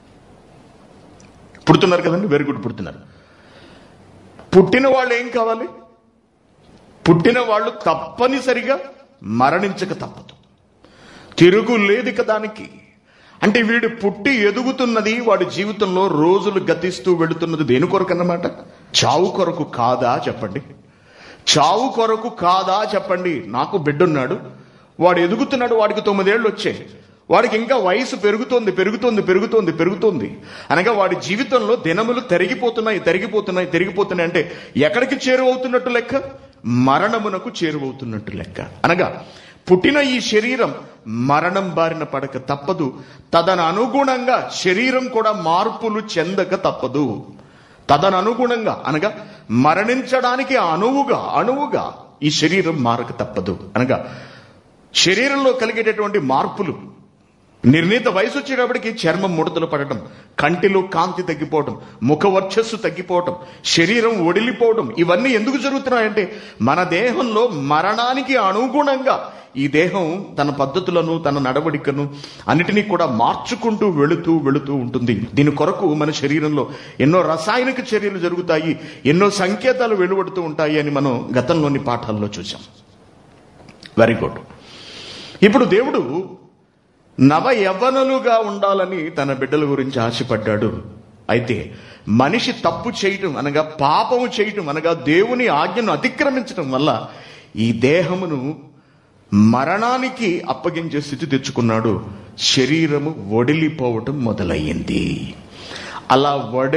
కదండి, వెరీ గుడ్, పుడుతున్నారు. పుట్టిన వాళ్ళు ఏం కావాలి? పుట్టిన వాళ్ళు తప్పనిసరిగా మరణించక తప్పదు, తిరుగు లేదు ఇక దానికి. అంటే వీడు పుట్టి ఎదుగుతున్నది, వాడి జీవితంలో రోజులు గతిస్తూ వెళుతున్నది దేని కొరకు అన్నమాట? చావు కొరకు కాదా చెప్పండి? చావు కొరకు కాదా చెప్పండి? నాకు బిడ్డున్నాడు, వాడు ఎదుగుతున్నాడు, వాడికి 9 ఏళ్ళు వచ్చాయి, వాడికి ఇంకా వయసు పెరుగుతోంది అనగా వాడి జీవితంలో దినములు తరిగిపోతున్నాయి అంటే ఎక్కడికి చేరువవుతున్నట్టు లెక్క? మరణమునకు చేరువవుతున్నట్టు లెక్క. అనగా పుట్టిన ఈ శరీరం మరణం బారిన పడక తప్పదు. తదనుగుణంగా శరీరం కూడా మార్పులు చెందక తప్పదు. తదనుగుణంగా అనగా మరణించడానికి అణువుగా ఈ శరీరం మారక తప్పదు. అనగా శరీరంలో కలిగేటటువంటి మార్పులు నిర్ణీత వయసు వచ్చేటప్పటికి చర్మం ముడతలు పడటం, కంటిలో కాంతి తగ్గిపోవటం, ముఖ వర్చస్సు తగ్గిపోవటం, శరీరం ఒడిలిపోవడం, ఇవన్నీ ఎందుకు జరుగుతున్నాయంటే మన దేహంలో మరణానికి అనుగుణంగా ఈ దేహం తన పద్ధతులను, తన నడవడికను అన్నిటినీ కూడా మార్చుకుంటూ వెళుతూ ఉంటుంది. దీని కొరకు మన శరీరంలో ఎన్నో రసాయనిక చర్యలు జరుగుతాయి, ఎన్నో సంకేతాలు వెలువడుతూ ఉంటాయి అని మనం గతంలోని పాఠాల్లో చూసాం. Very good. ఇప్పుడు దేవుడు నవ యవ్వనులుగా ఉండాలని తన బిడ్డల గురించి ఆశపడ్డాడు. అయితే మనిషి తప్పు చేయటం అనగా పాపము చేయటం అనగా దేవుని ఆజ్ఞను అతిక్రమించడం వల్ల ఈ దేహమును మరణానికి అప్పగించే స్థితి తెచ్చుకున్నాడు. శరీరము వడిలిపోవటం మొదలయ్యింది. అలా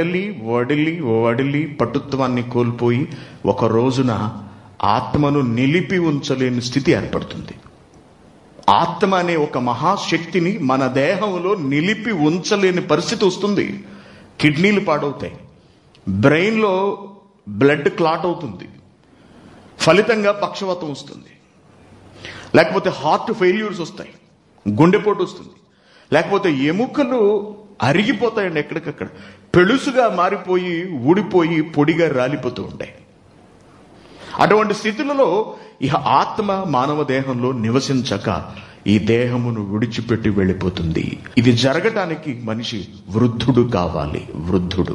వడిలి పటుత్వాన్ని కోల్పోయి ఒక రోజున ఆత్మను నిలిపి ఉంచలేని స్థితి ఏర్పడుతుంది. ఆత్మ అనే ఒక మహాశక్తిని మన దేహంలో నిలిపి ఉంచలేని పరిస్థితి వస్తుంది. కిడ్నీలు పాడవుతాయి, బ్రెయిన్లో బ్లడ్ క్లాట్ అవుతుంది, ఫలితంగా పక్షవాతం వస్తుంది, లేకపోతే హార్ట్ ఫెయిల్యూర్స్ వస్తాయి, గుండెపోటు వస్తుంది, లేకపోతే ఎముకలు అరిగిపోతాయండి, ఎక్కడికక్కడ పెళుసుగా మారిపోయి ఊడిపోయి పొడిగా రాలిపోతూ ఉంటాయి. అటువంటి స్థితులలో ఇహ ఆత్మ మానవ దేహంలో నివసించక ఈ దేహమును విడిచిపెట్టి వెళ్ళిపోతుంది. ఇది జరగటానికి మనిషి వృద్ధుడు కావాలి. వృద్ధుడు.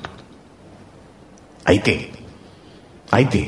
అయితే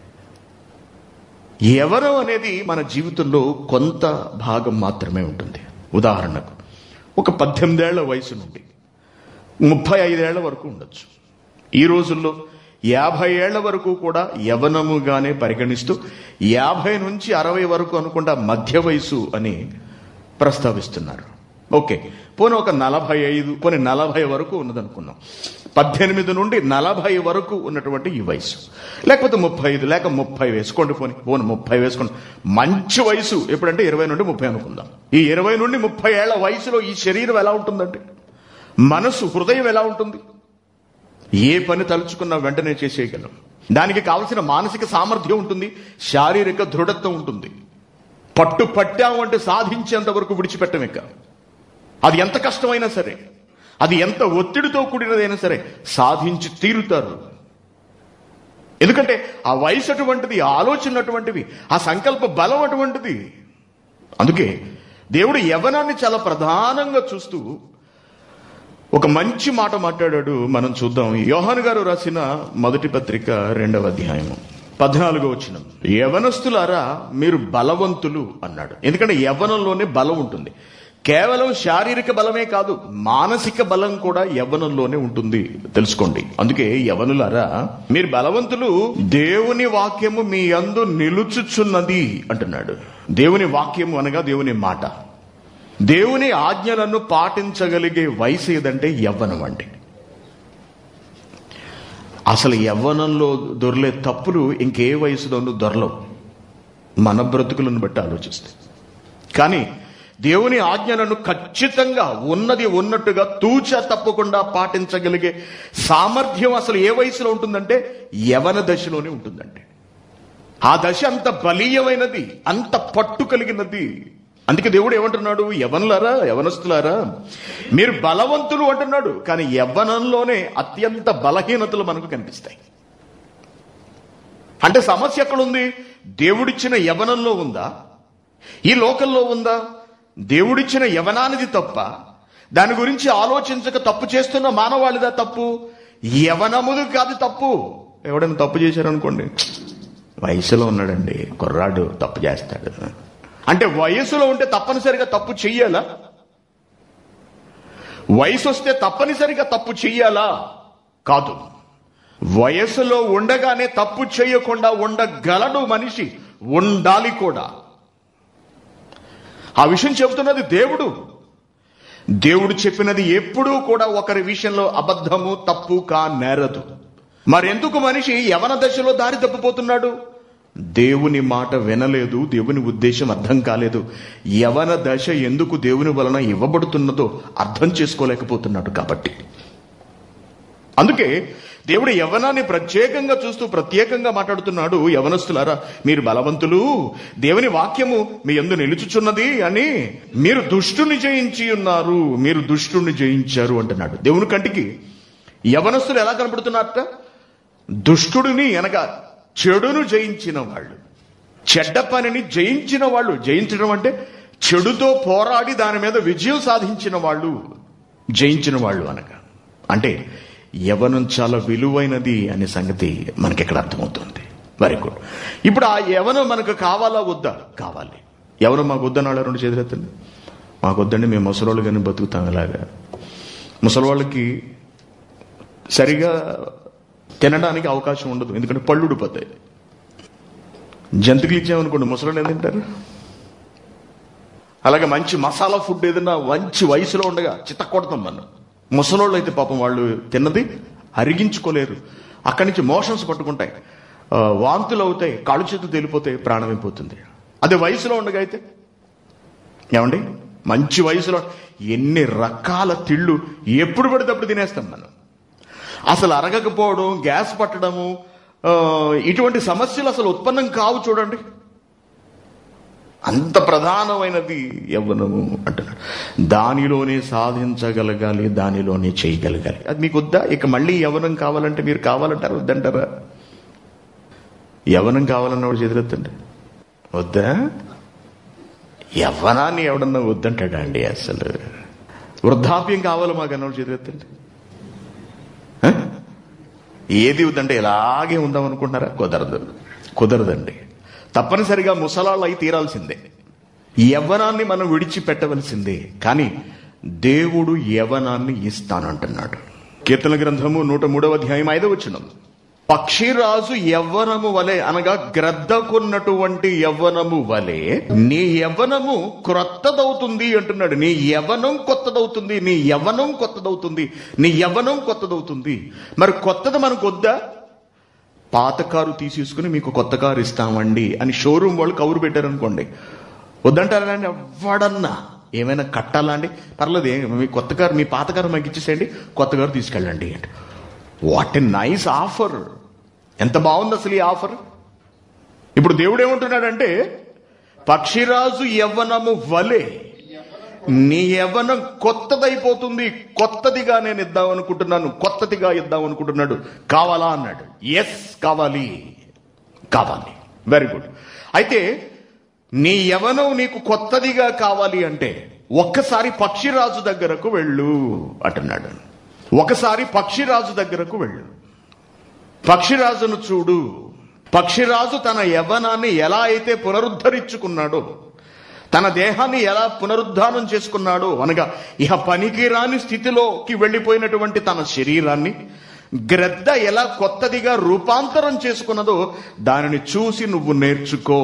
ఎవరు అనేది మన జీవితంలో కొంత భాగం మాత్రమే ఉంటుంది. ఉదాహరణకు ఒక 18 ఏళ్ల వయసు నుండి 35 ఏళ్ల వరకు ఉండొచ్చు. ఈ రోజుల్లో 50 ఏళ్ల వరకు కూడా యవనముగానే పరిగణిస్తూ 50 నుంచి 60 వరకు అనుకుంటా మధ్య వయసు అని ప్రస్తావిస్తున్నారు. ఓకే, పోనీ ఒక 45 పోనీ 40 వరకు ఉన్నదనుకున్నాం. 18 నుండి 40 వరకు ఉన్నటువంటి ఈ వయసు, లేకపోతే 35 లేక 30 వేసుకోండి, పోనీ 30 వేసుకోండి. మంచి వయసు ఎప్పుడంటే 20 నుండి 30 అనుకుందాం. ఈ 20 నుండి 30 ఏళ్ల వయసులో ఈ శరీరం ఎలా ఉంటుందంటే, మనసు, హృదయం ఎలా ఉంటుంది? ఏ పని తలుచుకున్నా వెంటనే చేసేయగలం. దానికి కావలసిన మానసిక సామర్థ్యం ఉంటుంది, శారీరక దృఢత్వం ఉంటుంది. పట్టు పట్టామంటే సాధించేంత వరకు విడిచిపెట్టమిక. అది ఎంత కష్టమైనా సరే, అది ఎంత ఒత్తిడితో కూడినదైనా సరే సాధించి తీరుతారు. ఎందుకంటే ఆ వయసు అటువంటిది, ఆలోచన అటువంటివి, ఆ సంకల్ప బలం అటువంటిది. అందుకే దేవుడు యవ్వనాన్ని చాలా ప్రధానంగా చూస్తూ ఒక మంచి మాట మాట్లాడాడు. మనం చూద్దాం. యోహాను గారు రాసిన మొదటి పత్రిక 2వ అధ్యాయము 14వ వచనం. యవనస్తులారా మీరు బలవంతులు అన్నాడు. ఎందుకంటే యవ్వనంలోనే బలం ఉంటుంది. కేవలం శారీరక బలమే కాదు, మానసిక బలం కూడా యవ్వనంలోనే ఉంటుంది, తెలుసుకోండి. అందుకే యవనులారా మీరు బలవంతులు, దేవుని వాక్యము మీ యందు నిలుచుచున్నది అంటున్నాడు. దేవుని వాక్యము అనగా దేవుని మాట, దేవుని ఆజ్ఞలను పాటించగలిగే వయసు ఏదంటే యవ్వనం అండి. అసలు యవ్వనంలో దొరలే తప్పులు ఇంకే వయసులోనూ దొరలవు, మన బ్రతుకులను బట్టి ఆలోచిస్తే. కానీ దేవుని ఆజ్ఞలను ఖచ్చితంగా ఉన్నది ఉన్నట్టుగా తూచా తప్పకుండా పాటించగలిగే సామర్థ్యం అసలు ఏ వయసులో ఉంటుందంటే యవన దశలోనే ఉంటుందండి. ఆ దశ అంత బలీయమైనది, అంత పట్టు కలిగినది. అందుకే దేవుడు ఏమంటున్నాడు? యవనులారా, యవనస్తులారా మీరు బలవంతులు అంటున్నాడు. కానీ యవ్వనంలోనే అత్యంత బలహీనతలు మనకు కనిపిస్తాయి. అంటే సమస్య ఎక్కడుంది? దేవుడిచ్చిన యవనంలో ఉందా? ఈ లోకంలో ఉందా? దేవుడిచ్చిన యవనానిది తప్ప, దాని గురించి ఆలోచించక తప్పు చేస్తున్న మానవాళిదా తప్పు? యవనముది కాదు తప్పు. ఎవడైనా తప్పు చేశారనుకోండి, వయసులో ఉన్నాడండి కుర్రాడు, తప్పు చేస్తాడు అంటే వయసులో ఉంటే తప్పనిసరిగా తప్పు చెయ్యాలా? వయసు వస్తే తప్పనిసరిగా తప్పు చెయ్యాలా? కాదు. వయసులో ఉండగానే తప్పు చేయకుండా ఉండగలడు మనిషి, ఉండాలి కూడా. ఆ విషయం చెబుతున్నది దేవుడు. దేవుడు చెప్పినది ఎప్పుడూ కూడా ఒకరి విషయంలో అబద్ధము, తప్పు కానేరదు. మరెందుకు మనిషి యవన దశలో దారి తప్పిపోతున్నాడు? దేవుని మాట వినలేదు, దేవుని ఉద్దేశం అర్థం కాలేదు. యవన దశ ఎందుకు దేవుని వలన ఇవ్వబడుతున్నదో అర్థం చేసుకోలేకపోతున్నాడు. కాబట్టి అందుకే దేవుడు యవ్వనాన్ని ప్రత్యేకంగా చూస్తూ ప్రత్యేకంగా మాట్లాడుతున్నాడు. యవనస్తులారా, మీరు బలవంతులు, దేవుని వాక్యము మీ యందు నిలుచుచున్నది అని, మీరు దుష్టుని జయించి ఉన్నారు, మీరు దుష్టుని జయించారు అంటున్నాడు. దేవుని కంటికి యవనస్తులు ఎలా కనపడుతున్నారట? దుష్టుడిని అనగా చెడును జయించిన వాళ్ళు, చెడ్డ పనిని జయించిన వాళ్ళు. జయించడం అంటే చెడుతో పోరాడి దాని మీద విజయం సాధించిన వాళ్ళు, జయించిన వాళ్ళు అనగా. అంటే యవ్వనం చాలా విలువైనది అనే సంగతి మనకి ఇక్కడ అర్థమవుతుంది. Very good. ఇప్పుడు ఆ యవ్వనం మనకు కావాలా వద్దా? కావాలి. యవ్వనం మాకు వద్దన్నాడు. రెండు చేతులు ఎత్తండి. మాకు వద్దండి, మేము ముసలోళ్ళు కానీ బతుకుతాం. ఇలాగా ముసలివాళ్ళకి సరిగా తినడానికి అవకాశం ఉండదు, ఎందుకంటే పళ్ళు ఊడిపోతాయి. జంతువులు ఇచ్చామనుకోండి, ముసలోళ్ళు ఏం తింటారు? అలాగే మంచి మసాలా ఫుడ్ ఏదైనా మంచి వయసులో ఉండగా చిత్తకొడతాం మనం. ముసలోళ్ళు అయితే పాపం వాళ్ళు తిన్నది అరిగించుకోలేరు, అక్కడి నుంచి మోషన్స్ పట్టుకుంటాయి, వాంతులు అవుతాయి, కాళ్ళు చేతులు తేలిపోతాయి, ప్రాణం అయిపోతుంది. అదే వయసులో ఉండగా అయితే ఏమండి, మంచి వయసులో ఎన్ని రకాల తిళ్ళు ఎప్పుడు పడితే అప్పుడు తినేస్తాం మనం. అసలు అరగకపోవడం, గ్యాస్ పట్టడము, ఇటువంటి సమస్యలు అసలు ఉత్పన్నం కావు. చూడండి, అంత ప్రధానమైనది యవ్వనము అంటున్నాడు. దానిలోనే సాధించగలగాలి, దానిలోనే చేయగలగాలి. అది మీకు వద్దా? ఇక మళ్ళీ యవ్వనం కావాలంటే మీరు కావాలంటారా వద్దంటారా? యవ్వనం కావాలన్నవాడు చేతులెత్తండి. వద్దా? యవ్వనాన్ని ఎవడన్నా వద్దంటాడా అండి? అసలు వృద్ధాప్యం కావాలి మాకు అన్నవాడు చేతులెత్తండి. ఏది వద్దంటే ఇలాగే ఉందాం అనుకుంటున్నారా? కుదరదండి. తప్పనిసరిగా ముసలాళ్ళు అయి తీరాల్సిందే. యవ్వనాన్ని మనం విడిచిపెట్టవలసిందే. కానీ దేవుడు యవ్వనాన్ని ఇస్తానంటున్నాడు. కీర్తన గ్రంథము 103వ అధ్యాయం 5వ వచనం, పక్షిరాజు యవ్వనము వలె అనగా గ్రద్దకున్నటువంటి యవ్వనము వలె నీ యవ్వనము క్రొత్తదవుతుంది అంటున్నాడు. నీ యవ్వనం కొత్తదవుతుంది, నీ యవ్వనం కొత్తదవుతుంది, నీ యవ్వనం కొత్తదవుతుంది. మరి కొత్తది మనకు వద్దా? పాత కారు తీసేసుకుని మీకు కొత్త కారు ఇస్తామండి అని షోరూమ్ వాళ్ళు కౌరు పెట్టారనుకోండి, వద్దంటారా అండి? ఎవడన్నా ఏమైనా కట్టాలా అండి? పర్లేదు, మీ కొత్త కారు, మీ పాత కారు మాకు ఇచ్చేసేయండి, కొత్త కారు తీసుకెళ్ళండి అంటే. What a nice offer! ఎంత బాగుంది అసలు ఈ ఆఫర్. ఇప్పుడు దేవుడు ఏమంటున్నాడంటే, పక్షిరాజు యవ్వనము వలె నీ యవ్వనం కొత్తదైపోతుంది, కొత్తదిగా నేను ఇద్దాం అనుకుంటున్నాను, కొత్తదిగా ఇద్దాం అనుకుంటున్నాడు. కావాలా అన్నాడు. ఎస్, కావాలి. Very good. అయితే నీ యవ్వనం నీకు కొత్తదిగా కావాలి అంటే ఒక్కసారి పక్షిరాజు దగ్గరకు వెళ్ళు అంటున్నాడు. ఒకసారి పక్షిరాజు దగ్గరకు వెళ్ళు, పక్షిరాజును చూడు. పక్షిరాజు తన యవ్వనాన్ని ఎలా అయితే పునరుద్ధరించుకున్నాడో, తన దేహాన్ని ఎలా పునరుద్ధానం చేసుకున్నాడో, అనగా ఇహ పనికిరాని స్థితిలోకి వెళ్ళిపోయినటువంటి తన శరీరాన్ని గ్రద్ద ఎలా కొత్తదిగా రూపాంతరం చేసుకున్నదో దానిని చూసి నువ్వు నేర్చుకో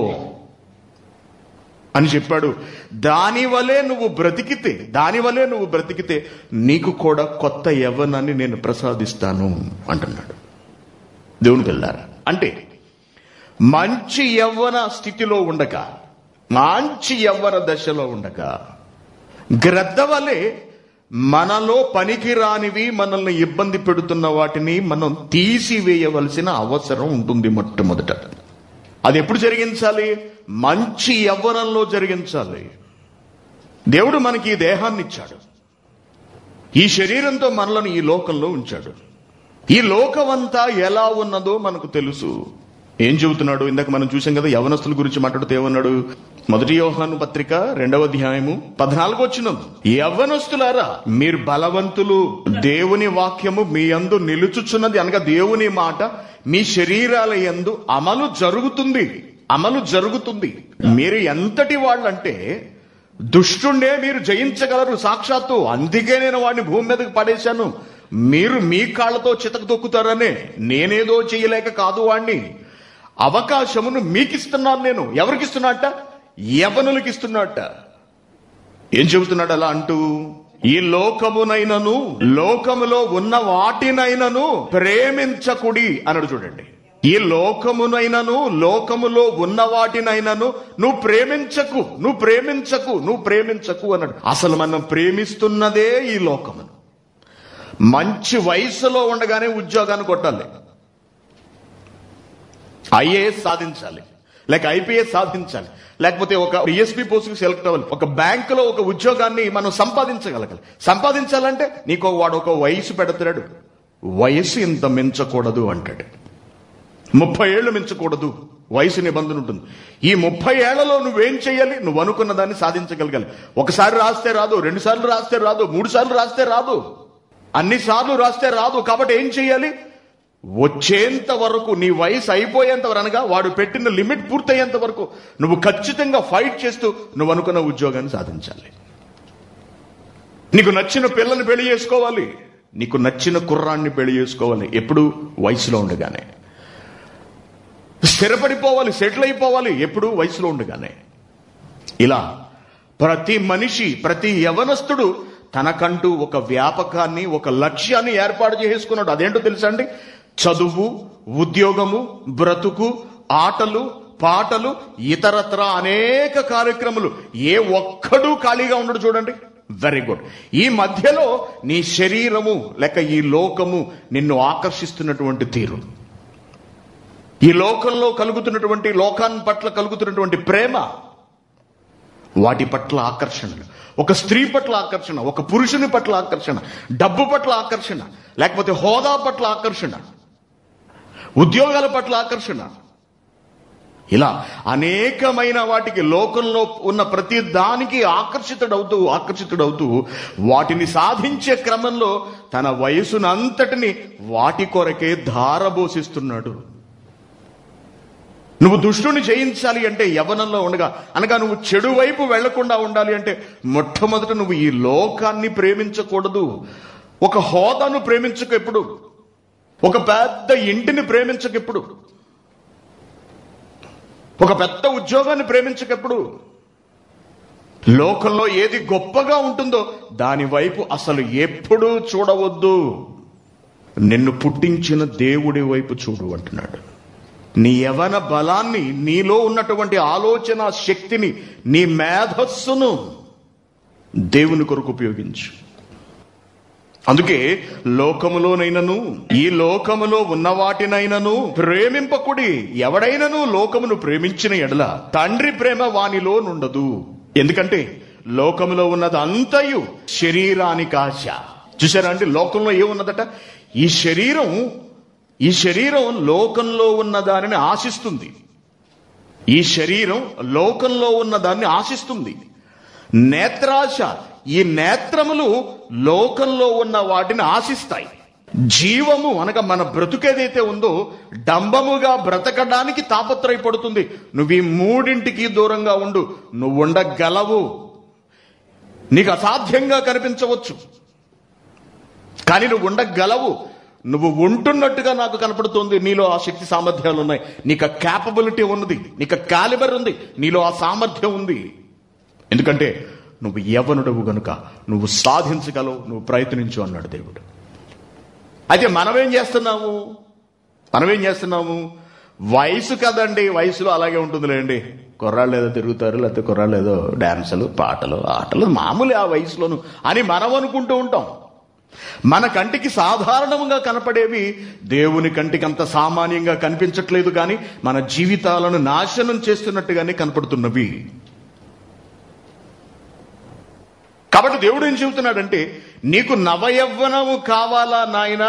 అని చెప్పాడు. దానివలే నువ్వు బ్రతికితే నీకు కూడా కొత్త యవ్వనాన్ని నేను ప్రసాదిస్తాను అంటున్నాడు. దేవుని పిల్లారా, అంటే మంచి యవ్వన స్థితిలో ఉండగా, మంచి యవ్వన దశలో ఉండగా గ్రద్ద వలె మనలో పనికిరానివి, మనల్ని ఇబ్బంది పెడుతున్న వాటిని మనం తీసివేయవలసిన అవసరం ఉంటుంది. మొట్టమొదట అది ఎప్పుడు జరిగించాలి? మంచి యవ్వనంలో జరిగించాలి. దేవుడు మనకి ఈ దేహాన్ని ఇచ్చాడు, ఈ శరీరంతో మనలను ఈ లోకంలో ఉంచాడు. ఈ లోకమంతా ఎలా ఉన్నదో మనకు తెలుసు. ఏం చెబుతున్నాడు? ఇందాక మనం చూసాం కదా, యవనస్తుల గురించి మాట్లాడుతూ ఏమన్నాడు? 1 యోహాను పత్రిక 2వ అధ్యాయము 14వ వచనం, యవ్వనస్తులారా మీరు బలవంతులు, దేవుని వాక్యము మీ యందు నిలుచుచున్నది, అనగా దేవుని మాట మీ శరీరాల యందు అమలు జరుగుతుంది. మీరు ఎంతటి వాళ్ళంటే దుష్టుణ్ణే మీరు జయించగలరు సాక్షాత్తు. అందుకే నేను వాడిని భూమి మీదకి పడేశాను, మీరు మీ కాళ్ళతో చితకు తొక్కుతారనే. నేనేదో చేయలేక కాదు, వాణ్ణి అవకాశమును మీకిస్తున్నాను నేను. ఎవరికి ఇస్తున్నట్ట? యవ్వనులకి ఇస్తున్నట్ట. ఏం చెబుతున్నాడు అలా అంటూ? ఈ లోకమునైనను లోకములో ఉన్న వాటినైనను ప్రేమించకుడి అన్నాడు. చూడండి, ఈ లోకమునైనను లోకములో ఉన్న వాటినైనను నువ్వు ప్రేమించకు అన్నాడు. అసలు మనం ప్రేమిస్తున్నదే ఈ లోకమును. మంచి వయసులో ఉండగానే ఉద్యోగాన్ని కొట్టాలి. ఐఏఎస్ సాధించాలి, లేక ఐపీఎస్ సాధించాలి, లేకపోతే ఒక డిఎస్పీ పోస్టుకి సెలెక్ట్ అవ్వాలి, ఒక బ్యాంకులో ఒక ఉద్యోగాన్ని మనం సంపాదించగలగాలి. సంపాదించాలంటే నీకు వాడు ఒక వయసు పెడతాడు, వయసు ఇంత మించకూడదు అంటాడు. 30 ఏళ్ళు మించకూడదు వయసు నిబంధన ఉంటుంది. ఈ 30 ఏళ్లలో నువ్వేం చేయాలి? నువ్వు అనుకున్న దాన్ని సాధించగలగాలి. ఒకసారి రాస్తే రాదు, 2 సార్లు రాస్తే రాదు, 3 సార్లు రాస్తే రాదు, అన్ని సార్లు రాస్తే రాదు. కాబట్టి ఏం చేయాలి? వచ్చేంత వరకు, నీ వయసు అయిపోయేంత వరకు, అనగా వాడు పెట్టిన లిమిట్ పూర్తయ్యేంత వరకు నువ్వు ఖచ్చితంగా ఫైట్ చేస్తూ నువ్వు అనుకున్న ఉద్యోగాన్ని సాధించాలి. నీకు నచ్చిన పిల్లని పెళ్లి చేసుకోవాలి, నీకు నచ్చిన కుర్రాన్ని పెళ్లి చేసుకోవాలి. ఎప్పుడు? వయసులో ఉండగానే. స్థిరపడిపోవాలి, సెటిల్ అయిపోవాలి. ఎప్పుడు? వయసులో ఉండగానే. ఇలా ప్రతి మనిషి, ప్రతి యవనస్తుడు తనకంటూ ఒక వ్యాపకాన్ని, ఒక లక్ష్యాన్ని ఏర్పాటు చేసుకున్నాడు. అదేంటో తెలుసా అండి? చదువు, ఉద్యోగము, బ్రతుకు, ఆటలు, పాటలు, ఇతరత్ర అనేక కార్యక్రమాలు. ఏ ఒక్కడూ ఖాళీగా ఉండడు. చూడండి, వెరీ గుడ్. ఈ మధ్యలో నీ శరీరము లేక ఈ లోకము నిన్ను ఆకర్షిస్తున్నటువంటి తీరు, ఈ లోకంలో కలుగుతున్నటువంటి, లోకాన్ని పట్ల కలుగుతున్నటువంటి ప్రేమ, వాటి పట్ల ఆకర్షణలు, ఒక స్త్రీ పట్ల ఆకర్షణ, ఒక పురుషుని పట్ల ఆకర్షణ, డబ్బు పట్ల ఆకర్షణ, లేకపోతే హోదా పట్ల ఆకర్షణ, ఉద్యోగాల పట్ల ఆకర్షణ, ఇలా అనేకమైన వాటికి, లోకంలో ఉన్న ప్రతి దానికి ఆకర్షితుడవుతూ వాటిని సాధించే క్రమంలో తన వయసునంతటిని వాటి కొరకే ధారబోసిస్తున్నాడు. నువ్వు దుష్టుని జయించాలి అంటే యవ్వనంలో ఉండగా, అనగా నువ్వు చెడు వైపు వెళ్లకుండా ఉండాలి అంటే మొట్టమొదట నువ్వు ఈ లోకాన్ని ప్రేమించకూడదు. ఒక హోదాను ప్రేమించక ఎప్పుడు, ఒక పెద్ద ఇంటిని ప్రేమించక ఎప్పుడు, ఒక పెద్ద ఉద్యోగాన్ని ప్రేమించకెప్పుడు, లోకంలో ఏది గొప్పగా ఉంటుందో దాని వైపు అసలు ఎప్పుడూ చూడవద్దు. నిన్ను పుట్టించిన దేవుడి వైపు చూడు అంటున్నాడు. నీ యవన బలాన్ని, నీలో ఉన్నటువంటి ఆలోచన శక్తిని, నీ మేధస్సును దేవుని కొరకు ఉపయోగించు. అందుకే లోకములోనైనను, ఈ లోకములో ఉన్న వాటినైనను ప్రేమింపకుడి. ఎవడైనను లోకమును ప్రేమించిన ఎడల తండ్రి ప్రేమ వానిలో నుండదు. ఎందుకంటే లోకములో ఉన్నది అంతయు శరీరానికి ఆశ. చూసారా అండి, లోకంలో ఏమున్నదట? ఈ శరీరం లోకంలో ఉన్న దానిని ఆశిస్తుంది. ఈ శరీరం లోకంలో ఉన్న దాన్ని ఆశిస్తుంది. నేత్రాశ, ఈ నేత్రములు లోకంలో ఉన్న వాటిని ఆశిస్తాయి. జీవము అనగా మన బ్రతుకేదైతే ఉందో డంబముగా బ్రతకడానికి తాపత్రయపడుతుంది. నువ్వు ఈ మూడింటికి దూరంగా ఉండు. నువ్వు ఉండగలవు. నీకు అసాధ్యంగా కనిపించవచ్చు, కానీ నువ్వు ఉండగలవు. నువ్వు ఉంటున్నట్టుగా నాకు కనపడుతుంది. నీలో ఆ శక్తి సామర్థ్యాలు ఉన్నాయి, నీకు ఆ క్యాపబిలిటీ ఉన్నది, నీకు క్యాలిబర్ ఉంది, నీలో ఆ సామర్థ్యం ఉంది. ఎందుకంటే నువ్వు యవ్వనుడవు గనుక నువ్వు సాధించగలవు. నువ్వు ప్రయత్నించు అన్నాడు దేవుడు. అయితే మనమేం చేస్తున్నాము? వయసు కదండి, వయసులో అలాగే ఉంటుందిలేండి. కుర్రాళ్ళు ఏదో తిరుగుతారు, లేకపోతే కుర్రాళ్ళు ఏదో డాన్సులు, పాటలు, ఆటలు మామూలు ఆ వయసులోను అని మనం అనుకుంటూ ఉంటాం. మన కంటికి సాధారణంగా కనపడేవి దేవుని కంటికి అంత సామాన్యంగా కనిపించట్లేదు, కానీ మన జీవితాలను నాశనం చేస్తున్నట్టుగానే కనపడుతున్నవి. కాబట్టి దేవుడు ఏం చెబుతున్నాడంటే, నీకు నవయవ్వనము కావాలా నాయనా,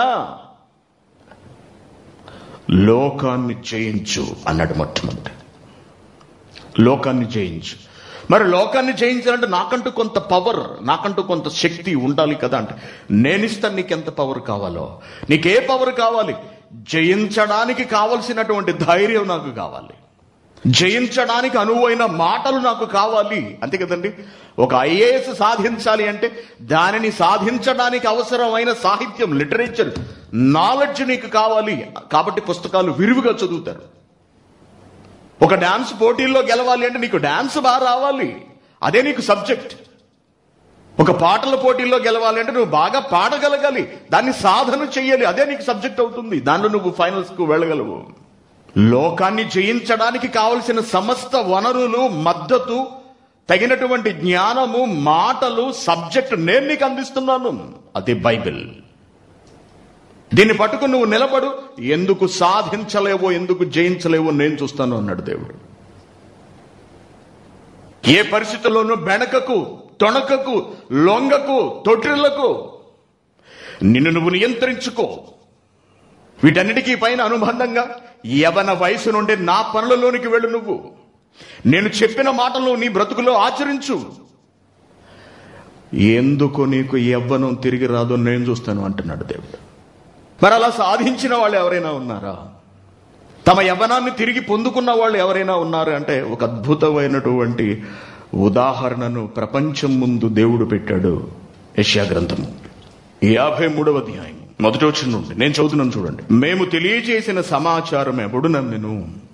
లోకాన్ని జయించు అన్నాడు. మొట్టమొదటి లోకాన్ని జయించు. మరి లోకాన్ని జయించాలంటే నాకంటూ కొంత పవర్, నాకంటూ కొంత శక్తి ఉండాలి కదా. అంటే నేనిస్తాను నీకెంత పవర్ కావాలో. నీకే పవర్ కావాలి? జయించడానికి కావలసినటువంటి ధైర్యం నాకు కావాలి, జయించడానికి అనువైన మాటలు నాకు కావాలి. అంతే కదండి. ఒక ఐఏఎస్ సాధించాలి అంటే దానిని సాధించడానికి అవసరమైన సాహిత్యం, లిటరేచర్, నాలెడ్జ్ నీకు కావాలి. కాబట్టి పుస్తకాలు విరివిగా చదువుతారు. ఒక డాన్స్ పోటీల్లో గెలవాలి అంటే నీకు డాన్స్ బాగా రావాలి, అదే నీకు సబ్జెక్ట్. ఒక పాటల పోటీల్లో గెలవాలి అంటే నువ్వు బాగా పాడగలగాలి, దాన్ని సాధన చెయ్యాలి, అదే నీకు సబ్జెక్ట్ అవుతుంది. దానిలో నువ్వు ఫైనల్స్ కు వెళ్ళగలవు. లోకాన్ని జయించడానికి కావలసిన సమస్త వనరులు, మద్దతు, తగినటువంటి జ్ఞానము, మాటలు, సబ్జెక్ట్ నేను నీకు అందిస్తున్నాను. అదే బైబిల్. దీన్ని పట్టుకుని నువ్వు నిలబడు, ఎందుకు సాధించలేవో, ఎందుకు జయించలేవో నేను చూస్తాను అన్నాడు దేవుడు. ఏ పరిస్థితుల్లోనూ బెణకకు, తొణకకు, లొంగకు, తొట్టిళ్లకు. నిన్ను నువ్వు నియంత్రించుకో. వీటన్నిటికీ పైన అనుబంధంగా యవన వయసు నుండి నా పనులలోనికి వెళ్ళు. నువ్వు నేను చెప్పిన మాటలు నీ బ్రతుకులో ఆచరించు. ఎందుకు నీకు యవ్వనం తిరిగి రాదో నేను చూస్తాను అంటున్నాడు దేవుడు. మరి అలా సాధించిన వాళ్ళు ఎవరైనా ఉన్నారా? తమ యవ్వనాన్ని తిరిగి పొందుకున్న వాళ్ళు ఎవరైనా ఉన్నారు అంటే ఒక అద్భుతమైనటువంటి ఉదాహరణను ప్రపంచం ముందు దేవుడు పెట్టాడు. యెషయా గ్రంథము 53వ అధ్యాయం 1వ వచనం నుండి నేను చదువుతున్నాను చూడండి. మేము తెలియజేసిన సమాచారం ఎవడు నమ్మెను?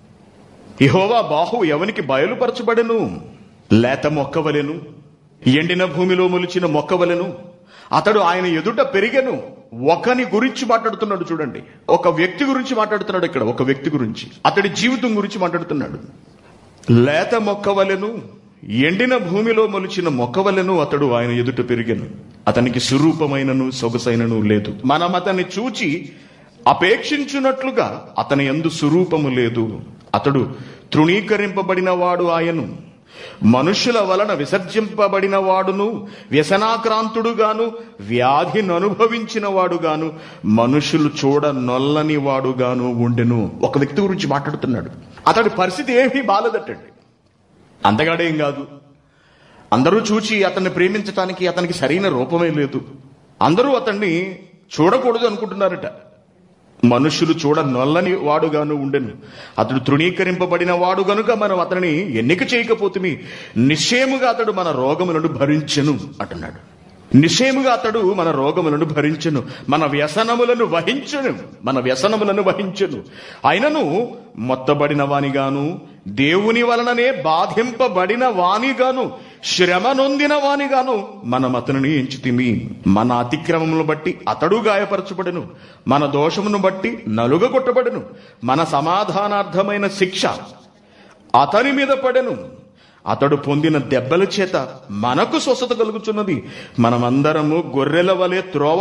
యెహోవా బాహువు ఎవనికి బయలుపరచబడెను? లేత మొక్కవలెను, ఎండిన భూమిలో మొలిచిన మొక్కవలెను అతడు ఆయన ఎదుట పెరిగెను. ఒకని గురించి మాట్లాడుతున్నాడు చూడండి. ఒక వ్యక్తి గురించి మాట్లాడుతున్నాడు ఇక్కడ. ఒక వ్యక్తి గురించి, అతడి జీవితం గురించి మాట్లాడుతున్నాడు. లేత మొక్కవలెను, ఎండిన భూమిలో మొలిచిన మొక్కవలెను అతడు ఆయన ఎదుట పెరిగెను. అతనికి స్వరూపమైనను సొగసైనను లేదు. మనం అతన్ని చూచి అపేక్షించున్నట్లుగా అతని యందు స్వరూపము లేదు. అతడు తృణీకరింపబడిన వాడు ఆయను, మనుషుల వలన విసర్జింపబడిన వాడును, వ్యసనాక్రాంతుడుగాను, వ్యాధిని అనుభవించిన వాడుగాను, మనుషులు చూడ నొల్లని వాడుగాను ఉండెను. ఒక వ్యక్తి గురించి మాట్లాడుతున్నాడు. అతడి పరిస్థితి ఏమీ బాలేదటండి. అందగాడేం కాదు. అందరూ చూచి అతన్ని ప్రేమించటానికి అతనికి సరైన రూపమే లేదు. అందరూ అతన్ని చూడకూడదు అనుకుంటున్నారట. మనుషులు చూడ నొల్లని వాడుగాను ఉండెను. అతడు తృణీకరింపబడిన వాడు గనుక మనం అతనిని ఎన్నిక చేయకపోతే నిశ్చయముగా అతడు మన రోగములను భరించెను అంటున్నాడు. నిశ్చయముగా అతడు మన రోగములను భరించెను, మన వ్యసనములను వహించెను, మన వ్యసనములను వహించెను. అయినను మొత్తబడిన వానిగాను, దేవుని వలననే బాధింపబడిన వానిగాను, శ్రమ నొందిన వానిగాను మనం అతనిని ఎంచితిమి. మన అతిక్రమములను బట్టి అతడు గాయపరచబడెను, మన దోషమును బట్టి నలుగగొట్టబడెను. మన సమాధానార్థమైన శిక్ష అతని మీద పడెను, అతడు పొందిన దెబ్బల చేత మనకు స్వస్థత కలుగుచున్నది. మనమందరము గొర్రెల వలె త్రోవ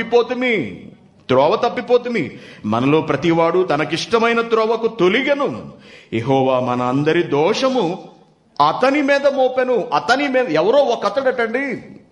తప్పిపోతుమి. మనలో ప్రతివాడు తనకిష్టమైన త్రోవకు తొలిగెను. యెహోవా మన అందరి దోషము అతని మీద మోపెను. అతని మీద ఎవరో ఒక అతడటండి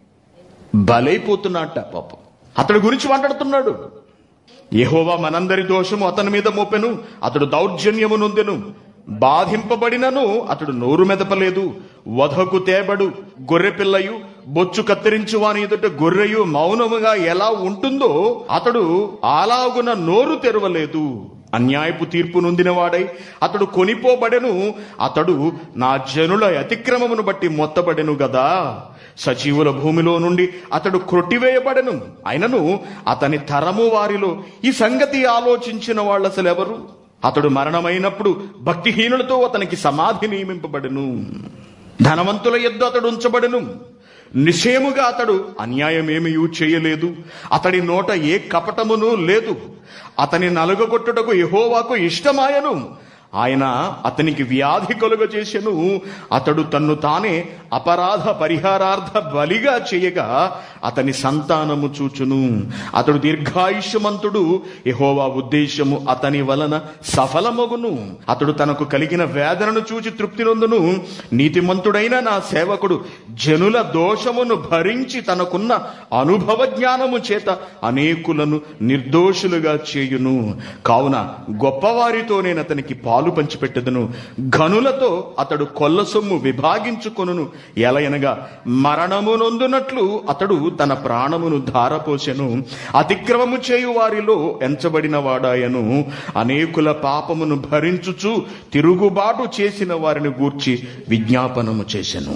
బలైపోతున్నట్ట. పాపం అతడి గురించి మాట్లాడుతున్నాడు. యెహోవా మనందరి దోషము అతని మీద మోపెను, అతడు దౌర్జన్యము నొందెను. బాధింపబడినను అతడు నోరు మెదపలేదు. వధకు తేబడు గొర్రె పిల్లయు, బొచ్చు కత్తిరించు వాని ఎదుట గొర్రెయు మౌనముగా ఎలా ఉంటుందో అతడు అలాగున నోరు తెరవలేదు. అన్యాయపు తీర్పు నొందిన వాడై అతడు కొనిపోబడెను. అతడు నా జనుల అతిక్రమమును బట్టి మొత్తబడెను గదా. సజీవుల భూమిలో నుండి అతడు క్రొట్టివేయబడెను. అయినను అతని తరము వారిలో ఈ సంగతి ఆలోచించిన వాళ్ళు అసలు ఎవరు? అతడు మరణమైనప్పుడు భక్తిహీనులతో అతనికి సమాధి నియమింపబడెను. ధనవంతుల యొద్ద అతడు ఉంచబడెను. నిశ్చయముగా అతడు అన్యాయమేమీ చేయలేదు, అతడి నోట ఏ కపటమును లేదు. అతని నలుగగొట్టుటకు యెహోవాకు ఇష్టమాయను. ఆయన అతనికి వ్యాధి కలుగజేసెను. అతడు తన్ను తానే అపరాధ పరిహారార్థ బలిగా చేయగా అతని సంతానము చూచును. అతడు దీర్ఘాయుష్యమంతుడు, యెహోవా ఉద్దేశము అతని వలన సఫలమగును. అతడు తనకు కలిగిన వేదనను చూచి తృప్తి నొందును. నీతిమంతుడైన నా సేవకుడు జనుల దోషమును భరించి తనకున్న అనుభవ జ్ఞానము చేత అనేకులను నిర్దోషులుగా చేయును. కావున గొప్పవారితో నేను అతనికి పాలు పంచిపెట్టెదను, ఘనులతో అతడు కొల్ల సొమ్ము విభాగించుకొనును. ఎలయనగా మరణము నొందునట్లు అతడు తన ప్రాణమును ధారపోసెను. అతిక్రమము చేయు వారిలో ఎంచబడిన వాడాయను. అనేకుల పాపమును భరించుచు తిరుగుబాటు చేసిన వారిని గూర్చి విజ్ఞాపనము చేసెను.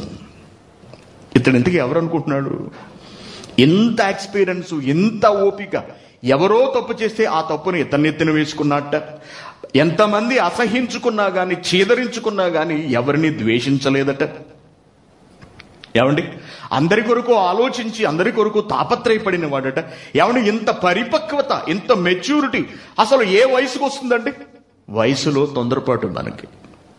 ఇతడు ఇంతకీ ఎవరు అనుకుంటున్నాడు? ఎంత ఎక్స్పీరియన్స్, ఎంత ఓపిక. ఎవరో తప్పు చేస్తే ఆ తప్పును ఇతన్నెత్తిన వేసుకున్నట్ట. ఎంతమంది అసహించుకున్నా గాని, చీదరించుకున్నా గాని ఎవరిని ద్వేషించలేదట. ఏమండి, అందరి కొరకు ఆలోచించి అందరి కొరకు తాపత్రయపడిన వాడట. ఏమండి, ఇంత పరిపక్వత, ఇంత మెచ్యూరిటీ అసలు ఏ వయసుకు వస్తుందండి? వయసులో తొందరపాటు. మనకి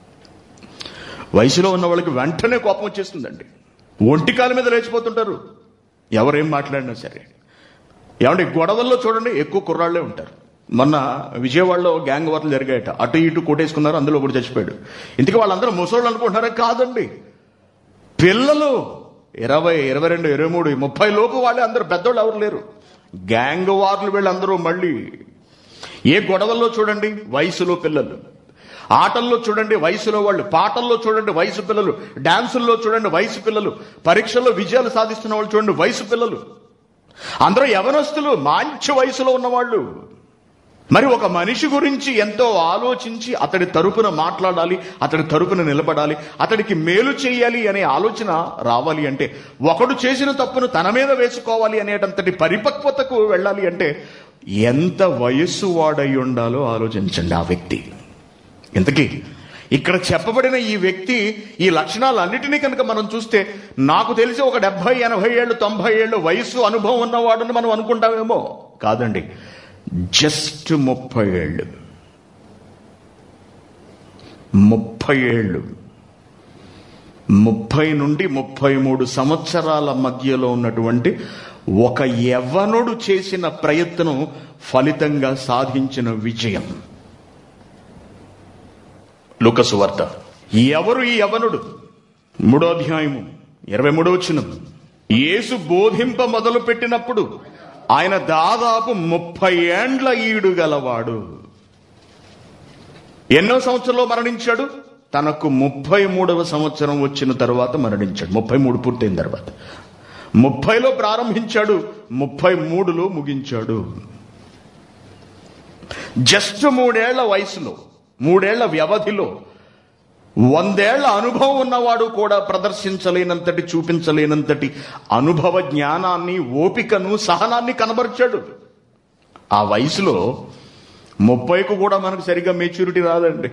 వయసులో ఉన్న వాళ్ళకి వెంటనే కోపం వచ్చేస్తుందండి. ఒంటికాల మీద లేచిపోతుంటారు ఎవరేం మాట్లాడినా సరే. ఏమంటే గొడవల్లో చూడండి ఎక్కువ కుర్రాళ్లే ఉంటారు. మొన్న విజయవాడలో గ్యాంగ్ వార్లు జరిగాయట, అటు ఇటు కొట్టేసుకున్నారు, అందులో ఒకటి చచ్చిపోయాడు. ఇంతకీ వాళ్ళందరూ ముసలోళ్ళు అనుకుంటున్నారా? కాదండి, పిల్లలు 20, 22, 23, 30 లోపు వాళ్ళే అందరూ, పెద్దోళ్ళు ఎవరు లేరు. గ్యాంగ్ వార్లు వీళ్ళందరూ. మళ్ళీ ఏ గొడవల్లో చూడండి వయసులో పిల్లలు, ఆటల్లో చూడండి వయసులో వాళ్ళు, పాటల్లో చూడండి వయసు పిల్లలు, డాన్సుల్లో చూడండి వయసు పిల్లలు, పరీక్షల్లో విజయాలు సాధిస్తున్న వాళ్ళు చూడండి వయసు పిల్లలు. అందరూ యవనస్తులు, మంచి వయసులో ఉన్నవాళ్ళు. మరి ఒక మనిషి గురించి ఎంతో ఆలోచించి అతడి తరపున మాట్లాడాలి, అతడి తరపున నిలబడాలి, అతడికి మేలు చేయాలి అనే ఆలోచన రావాలి అంటే, ఒకడు చేసిన తప్పును తన మీద వేసుకోవాలి అనేటంతటి పరిపక్వతకు వెళ్ళాలి అంటే ఎంత వయస్సు వాడై ఉండాలో ఆలోచించండి ఆ వ్యక్తి. ఇంతకీ ఇక్కడ చెప్పబడిన ఈ వ్యక్తి ఈ లక్షణాలన్నిటినీ కనుక మనం చూస్తే, నాకు తెలిసి ఒక 70, 80 ఏళ్ళు, 90 ఏళ్ళు వయస్సు అనుభవం ఉన్నవాడని మనం అనుకుంటామేమో. కాదండి, జస్ట్ 30 ఏళ్ళు. 30 ఏళ్ళు, 30 నుండి 33 సంవత్సరాల మధ్యలో ఉన్నటువంటి ఒక యవ్వనుడు చేసిన ప్రయత్నం ఫలితంగా సాధించిన విజయం. లూకా సువార్త. ఎవరు ఈ యవ్వనుడు? 3వ అధ్యాయము 23వ వచనం. యేసు బోధింప మొదలు పెట్టినప్పుడు ఆయన దాదాపు 30 ఏండ్ల ఈడు గలవాడు. ఎన్నో సంవత్సరంలో మరణించాడు? తనకు 33వ సంవత్సరం వచ్చిన తర్వాత మరణించాడు. 33 పూర్తయిన తర్వాత. 30లో ప్రారంభించాడు, 33లో ముగించాడు. జస్ట్ 3 ఏళ్ల వయసులో, 3 ఏళ్ల వ్యవధిలో 100 ఏళ్ల అనుభవం ఉన్నవాడు కూడా ప్రదర్శించలేనంతటి, చూపించలేనంతటి అనుభవ జ్ఞానాన్ని, ఓపికను, సహనాన్ని కనబరిచాడు. ఆ వయసులో 30కు కూడా మనకు సరిగ్గా మెచ్యూరిటీ రాదండి.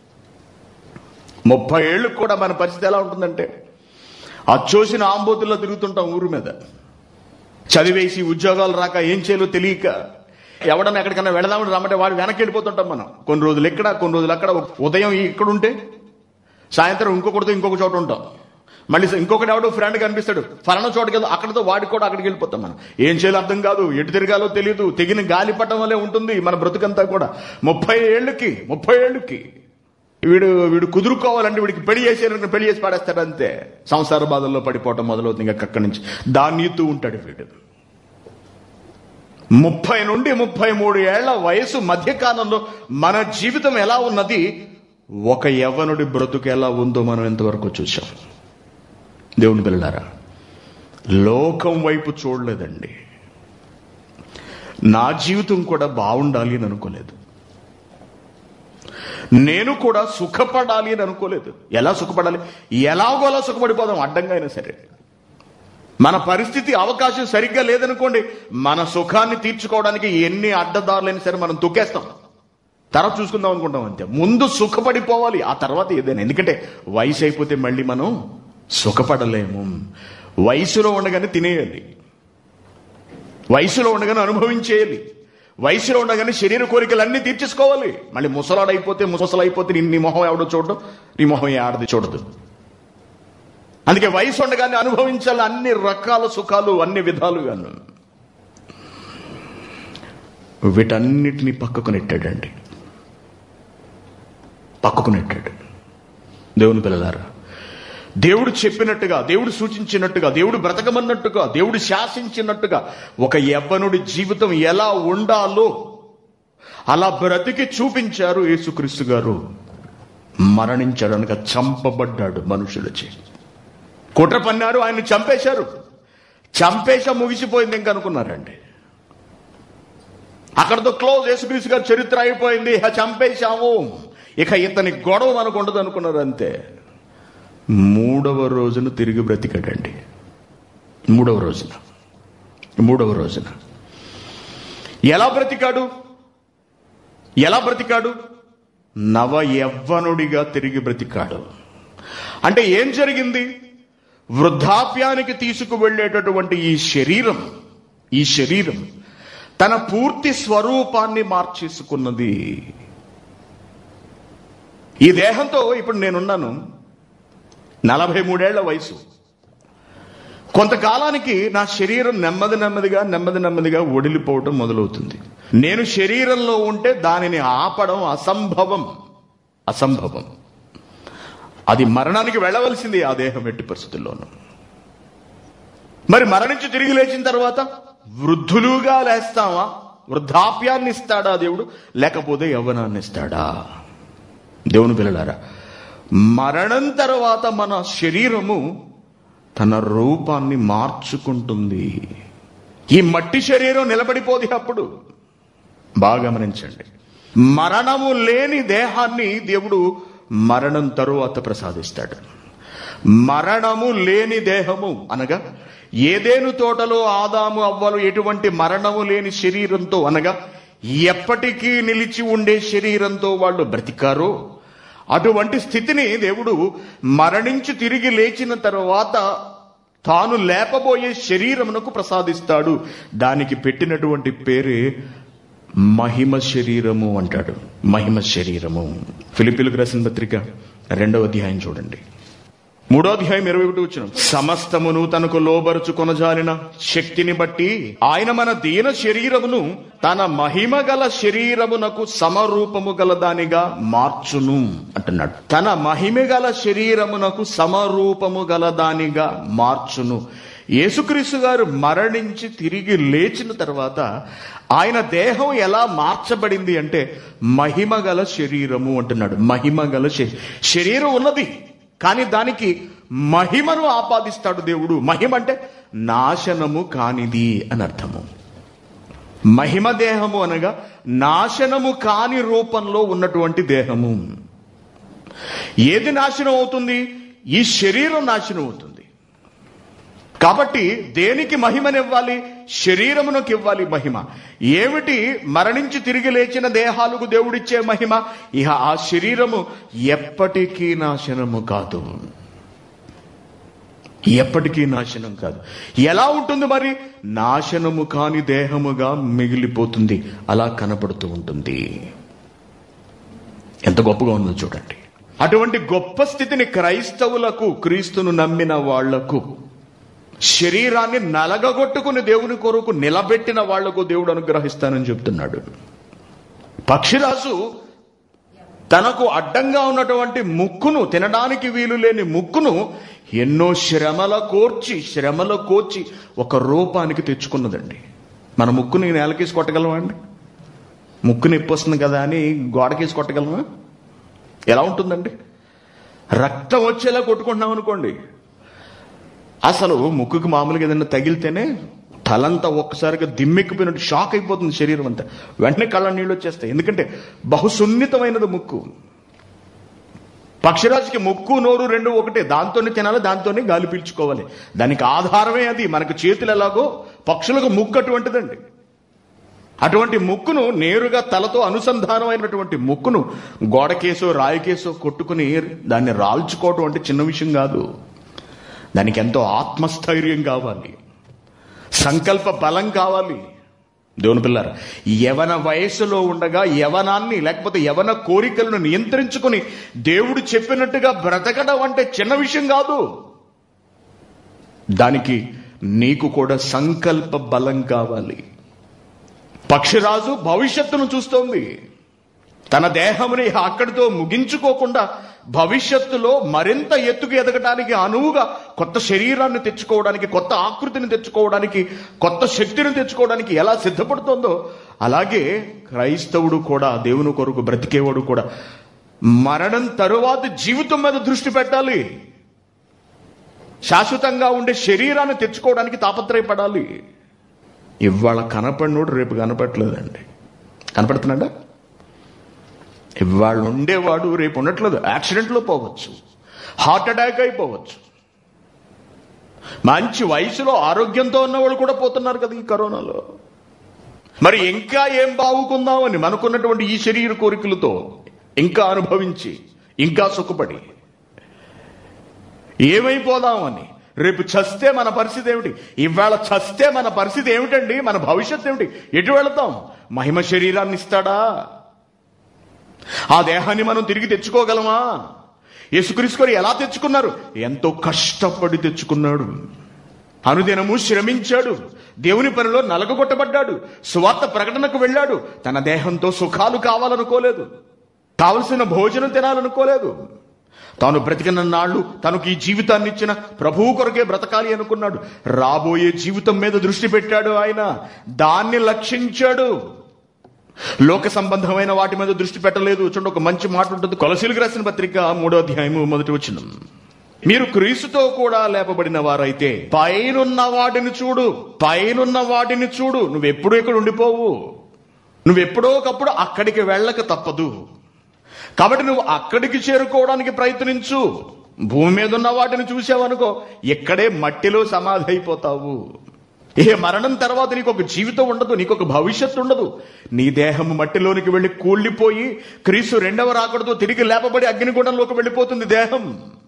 30 ఏళ్ళకు కూడా మన పరిస్థితి ఎలా ఉంటుందంటే, అచ్చోసిన ఆంబోతుల్లో తిరుగుతుంటాం ఊరు మీద. చదివేసి ఉద్యోగాలు రాక ఏం చేయాలో తెలియక ఎవడన్నా ఎక్కడికన్నా వెళదామని రమ్మంటే వాడు వెనక్కి వెళ్ళిపోతుంటాం మనం. కొన్ని రోజులు ఇక్కడ, కొన్ని రోజులు అక్కడ. ఉదయం ఇక్కడ ఉంటే సాయంత్రం ఇంకొకటితో ఇంకొక చోట ఉంటాం. మళ్ళీ ఇంకొకటి ఎవడో ఫ్రెండ్ కనిపిస్తాడు, ఫలానా చోటుకి వెళ్తాం, అక్కడితో వాడికి కూడా అక్కడికి వెళ్ళిపోతాం. మనం ఏం చేయాలో అర్థం కాదు, ఎటు తిరగాలో తెలియదు, తెగిన గాలి పట్టడం వల్లే ఉంటుంది మన బ్రతుకంతా కూడా. 30 ఏళ్ళకి వీడు కుదురుకోవాలంటే వీడికి పెళ్లి చేసేయాలంటే పెళ్లి చేసి పాడేస్తాడు అంతే. సంసార బాధల్లో పడిపోవటం మొదలవుతుంది. ఇంకా అక్కడి నుంచి దాన్ని ఎత్తూ ఉంటాడు వీడు. 30 నుండి 33 ఏళ్ల వయసు మధ్యకాలంలో మన జీవితం ఎలా ఉన్నది, ఒక యవ్వనుడి బ్రతుకు ఎలా ఉందో మనం ఎంతవరకు చూసాం. దేవుని పిల్లలారా, లోకం వైపు చూడలేదండి. నా జీవితం కూడా బాగుండాలి అని అనుకోలేదు. నేను కూడా సుఖపడాలి అని అనుకోలేదు. ఎలా సుఖపడాలి? ఎలాగోలా సుఖపడిపోదాం, అడ్డంగా అయినా సరే. మన పరిస్థితి, అవకాశం సరిగ్గా లేదనుకోండి, మన సుఖాన్ని తీర్చుకోవడానికి ఎన్ని అడ్డదారులైనా సరే మనం తొక్కేస్తాం. తర్వాత చూసుకుందాం అనుకుంటాం అంతే. ముందు సుఖపడిపోవాలి, ఆ తర్వాత ఏదైనా. ఎందుకంటే వయసు అయిపోతే మళ్ళీ మనం సుఖపడలేము. వయసులో ఉండగానే తినేయాలి, వయసులో ఉండగానే అనుభవించేయాలి, వయసులో ఉండగానే శరీర కోరికలన్నీ తీర్చేసుకోవాలి. మళ్ళీ ముసలైపోతే నీ మొహం ఎవడో చూడడం, నీ మొహం ఆడది చూడదు. అందుకే వయసు ఉండగానే అనుభవించాలి అన్ని రకాల సుఖాలు, అన్ని విధాలుగాను. వీటన్నిటినీ పక్కకు నెట్టాడండి, పక్కకు నెట్టాడు. దేవుని పిల్లలారా, దేవుడు చెప్పినట్టుగా, దేవుడు సూచించినట్టుగా, దేవుడు బ్రతకమన్నట్టుగా, దేవుడు శాసించినట్టుగా ఒక యవ్వనుడి జీవితం ఎలా ఉండాలో అలా బ్రతికి చూపించారు యేసుక్రీస్తు గారు. మరణించాడు అనగా చంపబడ్డాడు మనుషులచే. కుట్ర పన్నారు, ఆయన్ని చంపేశారు. చంపేశా ముగిసిపోయింది ఇంక అనుకున్నారండి. అక్కడతో క్లోజ్. యేసుక్రీస్తు గారి చరిత్ర అయిపోయింది, చంపేశాము, ఇక ఇతని గొడవ మనకు ఉండదు అనుకున్నారు అంతే. 3వ రోజున తిరిగి బ్రతికాడండి. 3వ రోజున ఎలా బ్రతికాడు? నవ యవ్వనుడిగా తిరిగి బ్రతికాడు. అంటే ఏం జరిగింది? వృద్ధాప్యానికి తీసుకువెళ్ళేటటువంటి ఈ శరీరం తన పూర్తి స్వరూపాన్ని మార్చేసుకున్నది. ఈ దేహంతో ఇప్పుడు నేనున్నాను, 43 ఏళ్ల వయసు. కొంతకాలానికి నా శరీరం నెమ్మదిగా ఒడిలిపోవటం మొదలవుతుంది. నేను శరీరంలో ఉంటే దానిని ఆపడం అసంభవం. అది మరణానికి వెళ్ళవలసింది ఆ దేహం ఎట్టి పరిస్థితుల్లోనూ. మరి మరణించి తిరిగి లేచిన తర్వాత వృద్ధులుగా లేస్తామా? వృద్ధాప్యాన్ని ఇస్తాడా దేవుడు, లేకపోతే యవ్వనాన్ని ఇస్తాడా? దేవుని పిల్లలారా, మరణం తర్వాత మన శరీరము తన రూపాన్ని మార్చుకుంటుంది. ఈ మట్టి శరీరం నిలబడిపోదు. అప్పుడు బాగా గమనించండి, మరణము లేని దేహాన్ని దేవుడు మరణం తరువాత ప్రసాదిస్తాడు. మరణము లేని దేహము అనగా ఏదెను తోటలో ఆదాము అవ్వలు ఎటువంటి మరణము లేని శరీరంతో, అనగా ఎప్పటికీ నిలిచి ఉండే శరీరంతో వాళ్ళు బ్రతికారో అటువంటి స్థితిని దేవుడు మరణించి తిరిగి లేచిన తర్వాత తాను లేపబోయే శరీరమునకు ప్రసాదిస్తాడు. దానికి పెట్టినటువంటి పేరే మహిమ శరీరము అంటాడు. మహిమ శరీరము. ఫిలిప్పీయులకు రాసిన పత్రిక 2వ అధ్యాయం చూడండి, 3వ అధ్యాయం 21వ వచనం. సమస్తమును తనకు లోబరుచు కొనజాలిన శక్తిని బట్టి ఆయన మన దీన శరీరమును తన మహిమ గల శరీరమునకు సమరూపము గల దానిగా మార్చును అంటున్నాడు. తన మహిమ గల శరీరమునకు సమరూపము గల దానిగా మార్చును. యేసుక్రీస్తు గారు మరణించి తిరిగి లేచిన తర్వాత ఆయన దేహం ఎలా మార్చబడింది అంటే మహిమ గల శరీరము అంటున్నాడు. మహిమ గల శరీరం ఉన్నది, కానీ దానికి మహిమను ఆపాదిస్తాడు దేవుడు. మహిమ అంటే నాశనము కానిది అని అర్థము. మహిమ దేహము అనగా నాశనము కాని రూపంలో ఉన్నటువంటి దేహము. ఏది నాశనం అవుతుంది? ఈ శరీరం నాశనం అవుతుంది. కాబట్టి దేనికి మహిమనివ్వాలి? శరీరమునకు ఇవ్వాలి మహిమ. ఏమిటి మరణించి తిరిగి లేచిన దేహాలకు దేవుడిచ్చే మహిమ? ఇహ ఆ శరీరము ఎప్పటికీ నాశనము కాదు, ఎప్పటికీ నాశనం కాదు. ఎలా ఉంటుంది మరి? నాశనము కాని దేహముగా మిగిలిపోతుంది, అలా కనపడుతూ ఉంటుంది. ఎంత గొప్పగా ఉందో చూడండి. అటువంటి గొప్ప స్థితిని క్రైస్తవులకు, క్రీస్తును నమ్మిన వాళ్లకు, శరీరాన్ని నలగగొట్టుకుని దేవుని కొరకు నిలబెట్టిన వాళ్లకు దేవుడు అనుగ్రహిస్తానని చెప్తున్నాడు. పక్షిరాజు తనకు అడ్డంగా ఉన్నటువంటి ముక్కును, తినడానికి వీలు లేని ముక్కును ఎన్నో శ్రమల కోర్చి ఒక రూపానికి తెచ్చుకున్నదండి. మన ముక్కుని నేలకేసి కొట్టగలమా అండి? ముక్కు నొప్పి వస్తుంది కదా అని గోడకేసి కొట్టగలమా? ఎలా ఉంటుందండి? రక్తం వచ్చేలా కొట్టుకుంటున్నాం అనుకోండి, అసలు ముక్కుకి మామూలుగా ఏదైనా తగిలితేనే తలంతా ఒక్కసారిగా దిమ్మెక్కిపోయినట్టు షాక్ అయిపోతుంది శరీరం అంతా. వెంటనే కళ్ళ నీళ్ళు వచ్చేస్తాయి. ఎందుకంటే బహు సున్నితమైనది ముక్కు. పక్షిరాజుకి ముక్కు నోరు రెండు ఒకటే, దాంతోనే తినాలి, దాంతోనే గాలి పీల్చుకోవాలి. దానికి ఆధారమే అది. మనకు చేతులు ఎలాగో పక్షులకు ముక్కు అటువంటిదండి. అటువంటి ముక్కును నేరుగా తలతో అనుసంధానమైనటువంటి ముక్కును గోడకేసో రాయికేసో కొట్టుకుని దాన్ని రాల్చుకోవటం అంటే చిన్న విషయం కాదు. దానికి ఎంతో ఆత్మస్థైర్యం కావాలి, సంకల్ప బలం కావాలి. దేవుని పిల్లారా, యవన వయసులో ఉండగా యవనాన్ని లేకపోతే యవన కోరికలను నియంత్రించుకుని దేవుడు చెప్పినట్టుగా బ్రతకడం అంటే చిన్న విషయం కాదు. దానికి నీకు కూడా సంకల్ప బలం కావాలి. పక్షిరాజు భవిష్యత్తును చూస్తోంది. తన దేహముని అక్కడితో ముగించుకోకుండా భవిష్యత్తులో మరింత ఎత్తుకు ఎదగడానికి అనువుగా కొత్త శరీరాన్ని తెచ్చుకోవడానికి, కొత్త ఆకృతిని తెచ్చుకోవడానికి, కొత్త శక్తిని తెచ్చుకోవడానికి ఎలా సిద్ధపడుతోందో అలాగే క్రైస్తవుడు కూడా, దేవుని కొరకు బ్రతికేవాడు కూడా మరణం తరువాత జీవితం మీద దృష్టి పెట్టాలి. శాశ్వతంగా ఉండే శరీరాన్ని తెచ్చుకోవడానికి తాపత్రయపడాలి. ఇవాళ కనపడినోడు రేపు కనపడలేదండి. కనపడుతున్నాడా? ఇవాళ ఉండేవాడు రేపు ఉండట్లేదు. యాక్సిడెంట్లో పోవచ్చు, హార్ట్ అటాక్ అయిపోవచ్చు. మంచి వయసులో ఆరోగ్యంతో ఉన్నవాళ్ళు కూడా పోతున్నారు కదా ఈ కరోనాలో. మరి ఇంకా ఏం బాగుకుందామని మనకున్నటువంటి ఈ శరీర కోరికలతో ఇంకా అనుభవించి, ఇంకా సుఖపడి ఏమైపోదామని, రేపు చస్తే మన పరిస్థితి ఏమిటి? ఇవాళ చస్తే మన పరిస్థితి ఏమిటండి? మన భవిష్యత్తు ఏమిటి? ఎటు వెళతాం? మహిమ శరీరాన్ని ఇస్తాడా? ఆ దేహాన్ని మనం తిరిగి తెచ్చుకోగలమా? యేసుక్రీస్తు గారు ఎలా తెచ్చుకున్నారు? ఎంతో కష్టపడి తెచ్చుకున్నాడు. అనుదినము శ్రమించాడు, దేవుని పనిలో నలగగొట్టబడ్డాడు, సువార్త ప్రకటనకు వెళ్ళాడు. తన దేహంతో సుఖాలు కావాలనుకోలేదు, కావలసిన భోజనం తినాలనుకోలేదు. తాను బ్రతికిన నాళ్ళు తనకు ఈ జీవితాన్ని ఇచ్చిన ప్రభువు కొరకే బ్రతకాలి అనుకున్నాడు. రాబోయే జీవితం మీద దృష్టి పెట్టాడు ఆయన, దాన్ని లక్షించాడు. లోక సంబంధమైన వాటి మీద దృష్టి పెట్టలేదు. చూడండి, ఒక మంచి మాట ఉంటుంది, కొలసీలకు రాసిన పత్రిక 3వ అధ్యాయము 1వ వచనం. మీరు క్రీస్తుతో కూడా లేపబడిన వారైతే పైనున్న వాటిని చూడు, పైనున్న వాటిని చూడు. నువ్వెప్పుడూ ఇక్కడ ఉండిపోవు, నువ్వెప్పుడో ఒకప్పుడు అక్కడికి వెళ్ళక తప్పదు. కాబట్టి నువ్వు అక్కడికి చేరుకోవడానికి ప్రయత్నించు. భూమి మీద ఉన్న వాటిని చూసావనుకో, ఇక్కడే మట్టిలో సమాధి అయిపోతావు. ఏ మరణం తర్వాత నీకు ఒక జీవితం ఉండదు, నీకు ఒక భవిష్యత్తు ఉండదు. నీ దేహం మట్టిలోనికి వెళ్ళి కూలిపోయి క్రీస్తు రెండవ రాకడతో తిరిగి లేపబడి అగ్నిగుండంలోకి వెళ్ళిపోతుంది దేహం.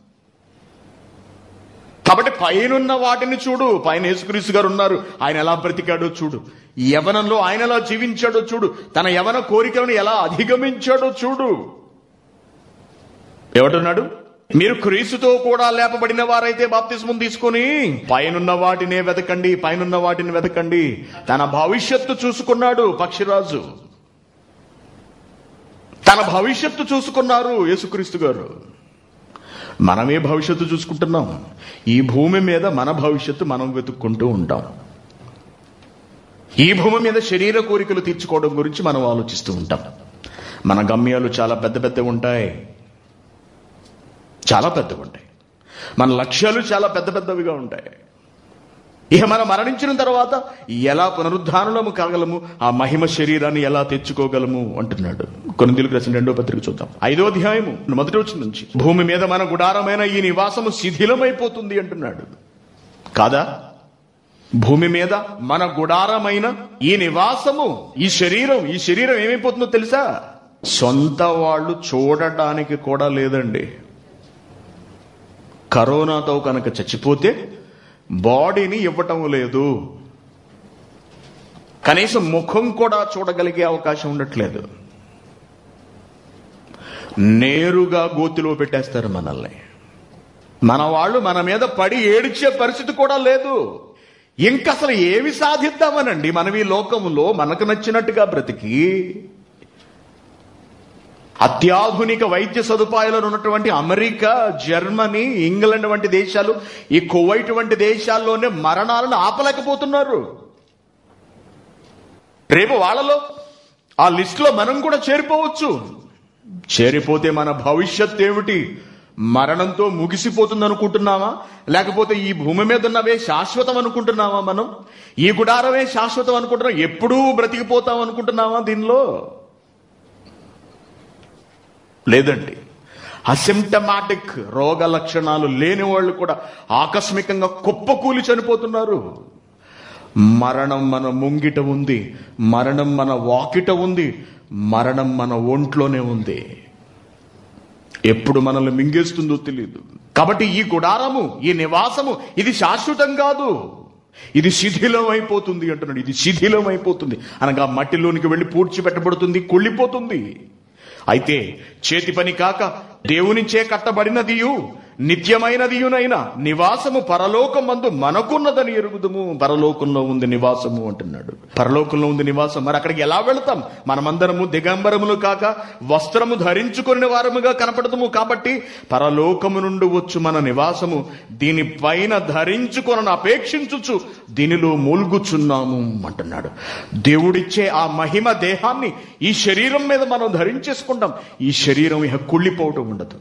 కాబట్టి పైనున్న వాటిని చూడు. పైన యేసుక్రీస్తు గారు ఉన్నారు, ఆయన ఎలా బ్రతికాడో చూడు. యవనంలో ఆయన ఎలా జీవించాడో చూడు. తన యవన కోరికలను ఎలా అధిగమించాడో చూడు. ఏమంటున్నాడు? మీరు క్రీస్తుతో కూడా లేపబడిన వారైతే బాప్తిస్మం తీసుకుని పైనున్న వాటినే వెతకండి, పైనున్న వాటిని వెతకండి. తన భవిష్యత్తు చూసుకున్నాడు పక్షిరాజు, తన భవిష్యత్తు చూసుకున్నారు యేసుక్రీస్తు గారు. మనమే భవిష్యత్తు చూసుకుంటున్నాం. ఈ భూమి మీద మన భవిష్యత్తు మనం వెతుక్కుంటూ ఉంటాం. ఈ భూమి మీద శరీర కోరికలు తీర్చుకోవడం గురించి మనం ఆలోచిస్తూ ఉంటాం. మన గమ్యాలు చాలా పెద్ద పెద్దవి ఉంటాయి, చాలా పెద్దవి ఉంటాయి. మన లక్ష్యాలు చాలా పెద్ద పెద్దవిగా ఉంటాయి. ఇక మనం మరణించిన తర్వాత ఎలా పునరుద్ధానము కాగలము, ఆ మహిమ శరీరాన్ని ఎలా తెచ్చుకోగలము అంటున్నాడు. కొరింథీయులకు రాసిన 2వ పత్రిక చూద్దాం, 5వ అధ్యాయము 1వ వచనం నుంచి. భూమి మీద మన గుడారమైన ఈ నివాసము శిథిలమైపోతుంది అంటున్నాడు. కాదా? భూమి మీద మన గుడారమైన ఈ నివాసము, ఈ శరీరం ఏమైపోతుందో తెలుసా? సొంత వాళ్ళు చూడడానికి కూడా లేదండి. కరోనాతో కనుక చచ్చిపోతే బాడీని ఇవ్వటం లేదు, కనీసం ముఖం కూడా చూడగలిగే అవకాశం ఉండట్లేదు. నేరుగా గోతిలో పెట్టేస్తారు మనల్ని. మన వాళ్ళు మన మీద పడి ఏడిచే పరిస్థితి కూడా లేదు. ఇంకసలు ఏమి సాధిద్దామనండి మనం ఈ లోకంలో మనకు నచ్చినట్టుగా బ్రతికి? అత్యాధునిక వైద్య సదుపాయాలు ఉన్నటువంటి అమెరికా, జర్మనీ, ఇంగ్లాండ్ వంటి దేశాలు, ఈ కువైట్ వంటి దేశాల్లోనే మరణాలను ఆపలేకపోతున్నారు. రేపు వాళ్ళలో ఆ లిస్టులో మనం కూడా చేరిపోవచ్చు. చేరిపోతే మన భవిష్యత్ ఏమిటి? మరణంతో ముగిసిపోతుంది అనుకుంటున్నావా? లేకపోతే ఈ భూమి మీద ఉన్నవే శాశ్వతం అనుకుంటున్నావా? మనం ఈ గుడారమే శాశ్వతం అనుకుంటున్నాం, ఎప్పుడూ బ్రతికిపోతాం అనుకుంటున్నావా? దీనిలో లేదండి. అసిమ్టమాటిక్ రోగ లక్షణాలు లేని వాళ్ళు కూడా ఆకస్మికంగా కుప్పకూలి చనిపోతున్నారు. మరణం మన ముంగిట ఉంది, మరణం మన వాకిట ఉంది, మరణం మన ఒంట్లోనే ఉంది. ఎప్పుడు మనల్ని మింగేస్తుందో తెలియదు. కాబట్టి ఈ గుడారము, ఈ నివాసము, ఇది శాశ్వతం కాదు, ఇది శిథిలం అయిపోతుంది అంటున్నాడు. ఇది శిథిలం అయిపోతుంది అనగా మట్టిలోనికి వెళ్ళి పూడ్చిపెట్టబడుతుంది, కుళ్ళిపోతుంది. అయితే చేతి పని కాక దేవునిచే కట్టబడినదియు నిత్యమైనదియునైనా నివాసము పరలోకమందు మనకున్నదని ఎరుగుదుము. పరలోకంలో ఉంది నివాసము అంటున్నాడు. పరలోకంలో ఉంది నివాసం. మరి అక్కడికి ఎలా వెళతాం? మనమందరము దిగంబరములు కాక వస్త్రము ధరించుకుని వారముగా కనపడదుము. కాబట్టి పరలోకము నుండి వచ్చు మన నివాసము దీనిపైన ధరించుకొనని అపేక్షించుచు దీనిలో మూల్గుచున్నాము అంటున్నాడు. దేవుడిచ్చే ఆ మహిమ దేహాన్ని ఈ శరీరం మీద మనం ధరించేసుకుంటాం. ఈ శరీరం ఇక కుళ్ళిపోవటం ఉండదు,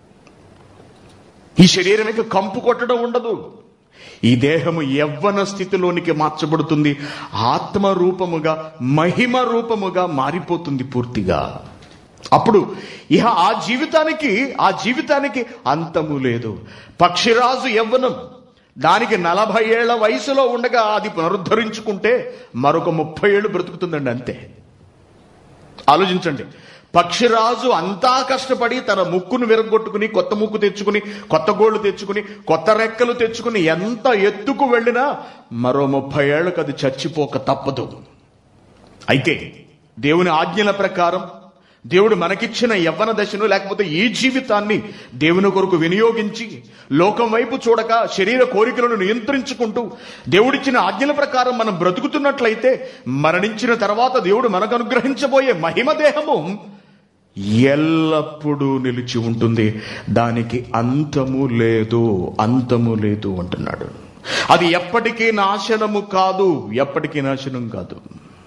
ఈ శరీరానికి కంపు కొట్టడం ఉండదు. ఈ దేహము యవ్వన స్థితిలోనికి మార్చబడుతుంది, ఆత్మరూపముగా మహిమ రూపముగా మారిపోతుంది పూర్తిగా. అప్పుడు ఇహ ఆ జీవితానికి అంతము లేదు. పక్షిరాజు యవ్వనం దానికి 40 ఏళ్ల వయసులో ఉండగా అది పునరుద్ధరించుకుంటే మరొక 30 ఏళ్ళు బ్రతుకుతుందండి, అంతే. ఆలోచించండి. పక్షిరాజు అంతా కష్టపడి తన ముక్కును విరగొట్టుకుని కొత్త ముక్కు తెచ్చుకుని కొత్త గోళ్లు తెచ్చుకుని కొత్త రెక్కలు తెచ్చుకుని ఎంత ఎత్తుకు వెళ్ళినా మరో 30 ఏళ్లకు అది చచ్చిపోక తప్పదు. అయితే దేవుని ఆజ్ఞల ప్రకారం దేవుడు మనకిచ్చిన యవ్వన దశను లేకపోతే ఈ జీవితాన్ని దేవుని కొరకు వినియోగించి లోకం వైపు చూడక శరీర కోరికలను నియంత్రించుకుంటూ దేవుడిచ్చిన ఆజ్ఞల ప్రకారం మనం బ్రతుకుతున్నట్లయితే మరణించిన తర్వాత దేవుడు మనకు అనుగ్రహించబోయే మహిమ దేహము ఎల్లప్పుడూ నిలిచి ఉంటుంది. దానికి అంతము లేదు అంటున్నాడు. అది ఎప్పటికీ నాశనము కాదు, ఎప్పటికీ నాశనం కాదు.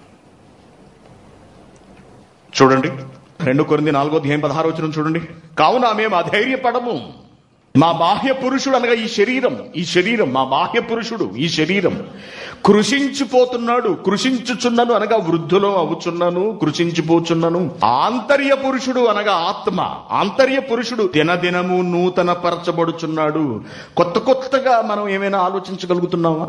చూడండి 2 కొరింథీ 4:16 చూడండి. కావున మేము అధైర్యపడము. మా బాహ్య పురుషుడు అనగా ఈ శరీరం మా బాహ్య పురుషుడు ఈ శరీరం కృషించిపోతున్నాడు. కృషించుచున్నాను అనగా వృద్ధులో అవుచున్నాను, కృషించిపోచున్నాను. ఆంతర్య పురుషుడు అనగా ఆంతర్య పురుషుడు దినదినము నూతన పరచబడుచున్నాడు. కొత్తగా మనం ఏమైనా ఆలోచించగలుగుతున్నామా?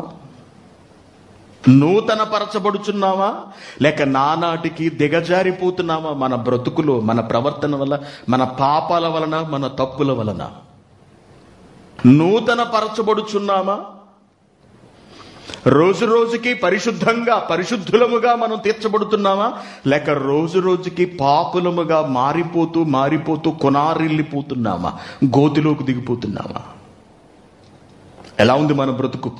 నూతన పరచబడుచున్నావా లేక నానాటికి దిగజారిపోతున్నావా? మన బ్రతుకులో మన ప్రవర్తన వల్ల, మన పాపాల వలన, మన తప్పుల వలన నూతన పరచబడుచున్నామా? రోజు రోజుకి పరిశుద్ధులముగా మనం తీర్చబడుతున్నామా లేక రోజు రోజుకి పాపులముగా మారిపోతూ కొనారిల్లిపోతున్నామా? గోతిలోకి దిగిపోతున్నామా? ఎలా ఉంది మన బ్రతుకు?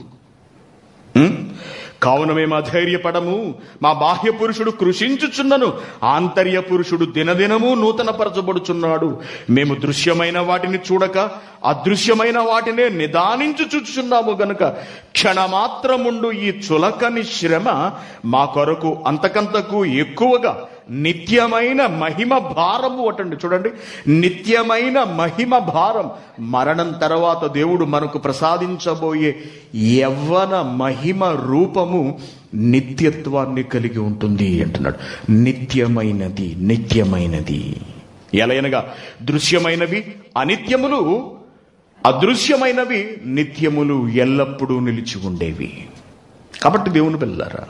కావున మేము అధైర్యపడము. మా బాహ్య పురుషుడు కృషించుచున్నను, ఆంతర్య పురుషుడు దినదినము నూతన పరచబడుచున్నాడు. మేము దృశ్యమైన వాటిని చూడక అదృశ్యమైన వాటినే నిదానించు చూచుచున్నాము గనుక క్షణమాత్రముండు ఈ చులకని శ్రమ మా కొరకు అంతకంతకు ఎక్కువగా నిత్యమైన మహిమ భారము అటండి. చూడండి, నిత్యమైన మహిమ భారం, మరణం తర్వాత దేవుడు మనకు ప్రసాదించబోయే యవ్వన మహిమ రూపము నిత్యత్వాన్ని కలిగి ఉంటుంది అంటున్నాడు. నిత్యమైనది ఎలయనగా దృశ్యమైనవి అనిత్యములు, అదృశ్యమైనవి నిత్యములు, ఎల్లప్పుడూ నిలిచి ఉండేవి. కాబట్టి దేవుని పిల్లలారా,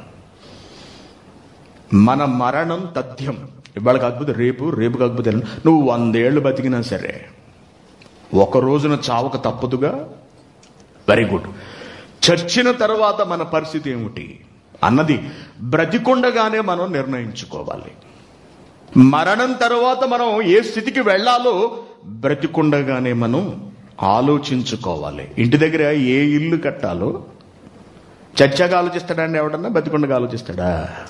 మన మరణం తథ్యం. ఇవాళ కాకపోతే రేపు కాకపోతే నువ్వు 100 ఏళ్ళు బతికినా సరే ఒక రోజున చావక తప్పదుగా. Very good. చచ్చిన తర్వాత మన పరిస్థితి ఏమిటి అన్నది బ్రతికుండగానే మనం నిర్ణయించుకోవాలి. మరణం తర్వాత మనం ఏ స్థితికి వెళ్ళాలో బ్రతికుండగానే మనం ఆలోచించుకోవాలి. ఇంటి దగ్గర ఏ ఇల్లు కట్టాలో చచ్చాక ఆలోచిస్తాడా అండి? ఎవడన్నా బతికుండగా ఆలోచిస్తాడా?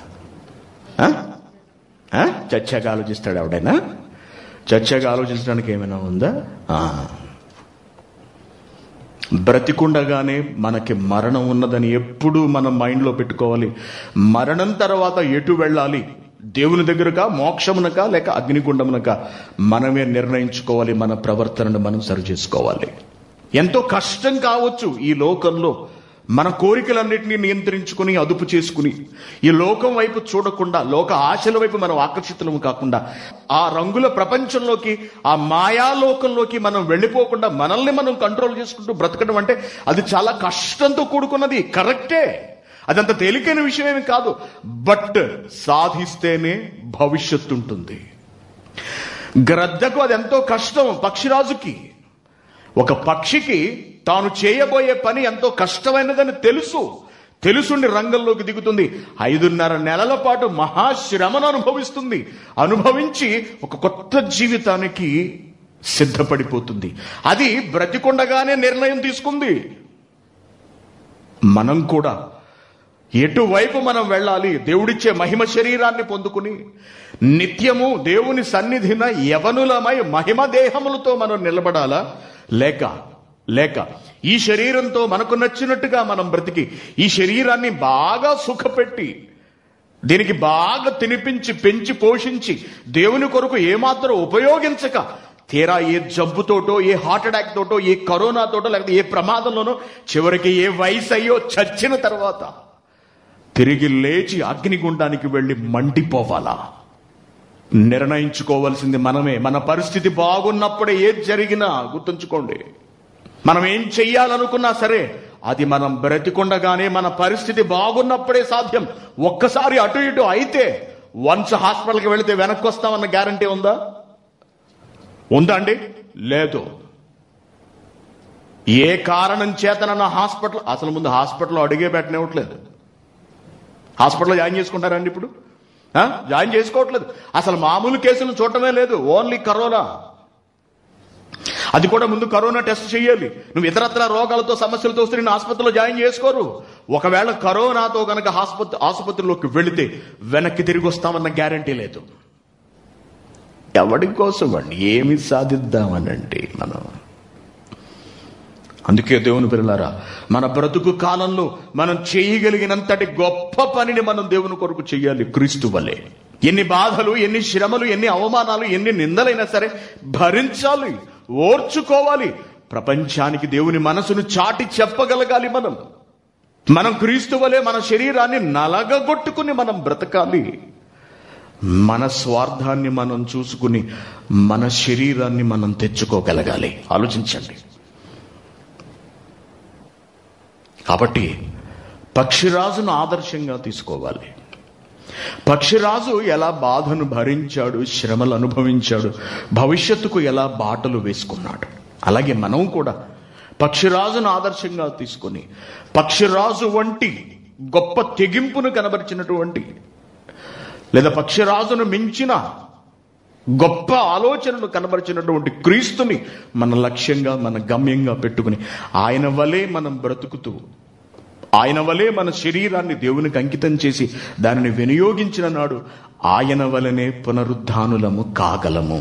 చచ్చాక ఆలోచిస్తాడు ఎవడైనా? చచ్చాక ఆలోచించడానికి ఏమైనా ఉందా? బ్రతికుండగానే మనకి మరణం ఉన్నదని ఎప్పుడూ మనం మైండ్లో పెట్టుకోవాలి. మరణం తర్వాత ఎటు వెళ్ళాలి? దేవుని దగ్గరకా, మోక్షమునకా లేక అగ్నిగుండమునకా మనమే నిర్ణయించుకోవాలి. మన ప్రవర్తనను మనం సరి చేసుకోవాలి. ఎంతో కష్టం కావచ్చు ఈ లోకంలో మన కోరికలన్నింటినీ నియంత్రించుకుని అదుపు చేసుకుని ఈ లోకం వైపు చూడకుండా, లోక ఆశల వైపు మనం ఆకర్షితులము కాకుండా, ఆ రంగుల ప్రపంచంలోకి, ఆ మాయాలోకంలోకి మనం వెళ్ళిపోకుండా మనల్ని మనం కంట్రోల్ చేసుకుంటూ బ్రతకడం అంటే అది చాలా కష్టంతో కూడుకున్నది. కరెక్టే, అదంత తేలికైన విషయమేమి కాదు. బట్ సాధిస్తేనే భవిష్యత్తు ఉంటుంది. గ్రద్దకు అది ఎంతో కష్టం. పక్షిరాజుకి, ఒక పక్షికి తాను చేయబోయే పని ఎంతో కష్టమైనదని తెలుసుండి రంగంలోకి దిగుతుంది. 5.5 నెలల పాటు మహాశ్రమను అనుభవించి ఒక కొత్త జీవితానికి సిద్ధపడిపోతుంది. అది బ్రతికొండగానే నిర్ణయం తీసుకుంది. మనం కూడా ఎటువైపు మనం వెళ్ళాలి? దేవుడిచ్చే మహిమ శరీరాన్ని పొందుకుని నిత్యము దేవుని సన్నిధిన యవనులమై మహిమ దేహములతో మనం నిలబడాలా లేక ఈ శరీరంతో మనకు నచ్చినట్టుగా మనం బ్రతికి ఈ శరీరాన్ని బాగా సుఖపెట్టి దీనికి బాగా తినిపించి పెంచి పోషించి దేవుని కొరకు ఏమాత్రం ఉపయోగించక తీరా ఏ జబ్బుతోటో, ఏ హార్ట్ అటాక్ తోటో, ఏ కరోనా తోటో, లేకపోతే ఏ ప్రమాదంలోనో చివరికి ఏ వయసు అయ్యో చచ్చిన తర్వాత తిరిగి లేచి అగ్నిగుండానికి వెళ్ళి మండిపోవాలా? నిర్ణయించుకోవాల్సింది మనమే. మన పరిస్థితి బాగున్నప్పుడే ఏది జరిగినా గుర్తుంచుకోండి, మనం ఏం చెయ్యాలనుకున్నా సరే అది మనం బ్రతికుండగానే, మన పరిస్థితి బాగున్నప్పుడే సాధ్యం. ఒక్కసారి అటు ఇటు అయితే వన్స్ హాస్పిటల్కి వెళితే వెనక్కి వస్తామన్న గ్యారంటీ ఉందా అండి? లేదు. ఏ కారణం చేతనన్నా అసలు ముందు హాస్పిటల్లో అడిగే పెట్టనివ్వట్లేదు. హాస్పిటల్లో జాయిన్ చేసుకుంటారండి ఇప్పుడు? జాయిన్ చేసుకోవట్లేదు. అసలు మామూలు కేసులు చూడటమే లేదు, ఓన్లీ కరోనా. అది కూడా ముందు కరోనా టెస్ట్ చేయాలి. నువ్వు ఇతరత్ర రోగాలతో సమస్యలతో వస్తే నేను ఆసుపత్రిలో జాయిన్ చేసుకోరు. ఒకవేళ కరోనాతో కనుక ఆసుపత్రిలోకి వెళితే వెనక్కి తిరిగి వస్తామన్న గ్యారంటీ లేదు. ఎవడి కోసం అండి? ఏమి సాధిద్దామనండి మనం? అందుకే దేవుని పిల్లలారా, మన బ్రతుకు కాలంలో మనం చేయగలిగినంతటి గొప్ప పనిని మనం దేవుని కొరకు చెయ్యాలి. క్రీస్తు వలె ఎన్ని బాధలు, ఎన్ని శ్రమలు, ఎన్ని అవమానాలు, ఎన్ని నిందలైనా సరే భరించాలి, ఓర్చుకోవాలి. ప్రపంచానికి దేవుని మనసును చాటి చెప్పగలగాలి. మనం క్రీస్తు వలె మన శరీరాన్ని నలగగొట్టుకుని మనం బ్రతకాలి. మన స్వార్థాన్ని మనం చూసుకుని మన శరీరాన్ని మనం తెచ్చుకోగలగాలి. ఆలోచించండి. కాబట్టి పక్షిరాజును ఆదర్శంగా తీసుకోవాలి. పక్షిరాజు ఎలా బాధను భరించాడు, శ్రమలు అనుభవించాడు, భవిష్యత్తుకు ఎలా బాటలు వేసుకున్నాడు, అలాగే మనం కూడా పక్షిరాజును ఆదర్శంగా తీసుకొని పక్షిరాజు వంటి గొప్ప తెగింపును కనబరిచినటువంటి, లేదా పక్షిరాజును మించిన గొప్ప ఆలోచనను కనబరిచినటువంటి క్రీస్తుని మన లక్ష్యంగా, మన గమ్యంగా పెట్టుకుని ఆయన వలె మనం బ్రతుకుతూ, ఆయన వలె మన శరీరాన్ని దేవునికి అంకితం చేసి దానిని వినియోగించిన నాడు ఆయన వలనే పునరుద్ధానులము కాగలము.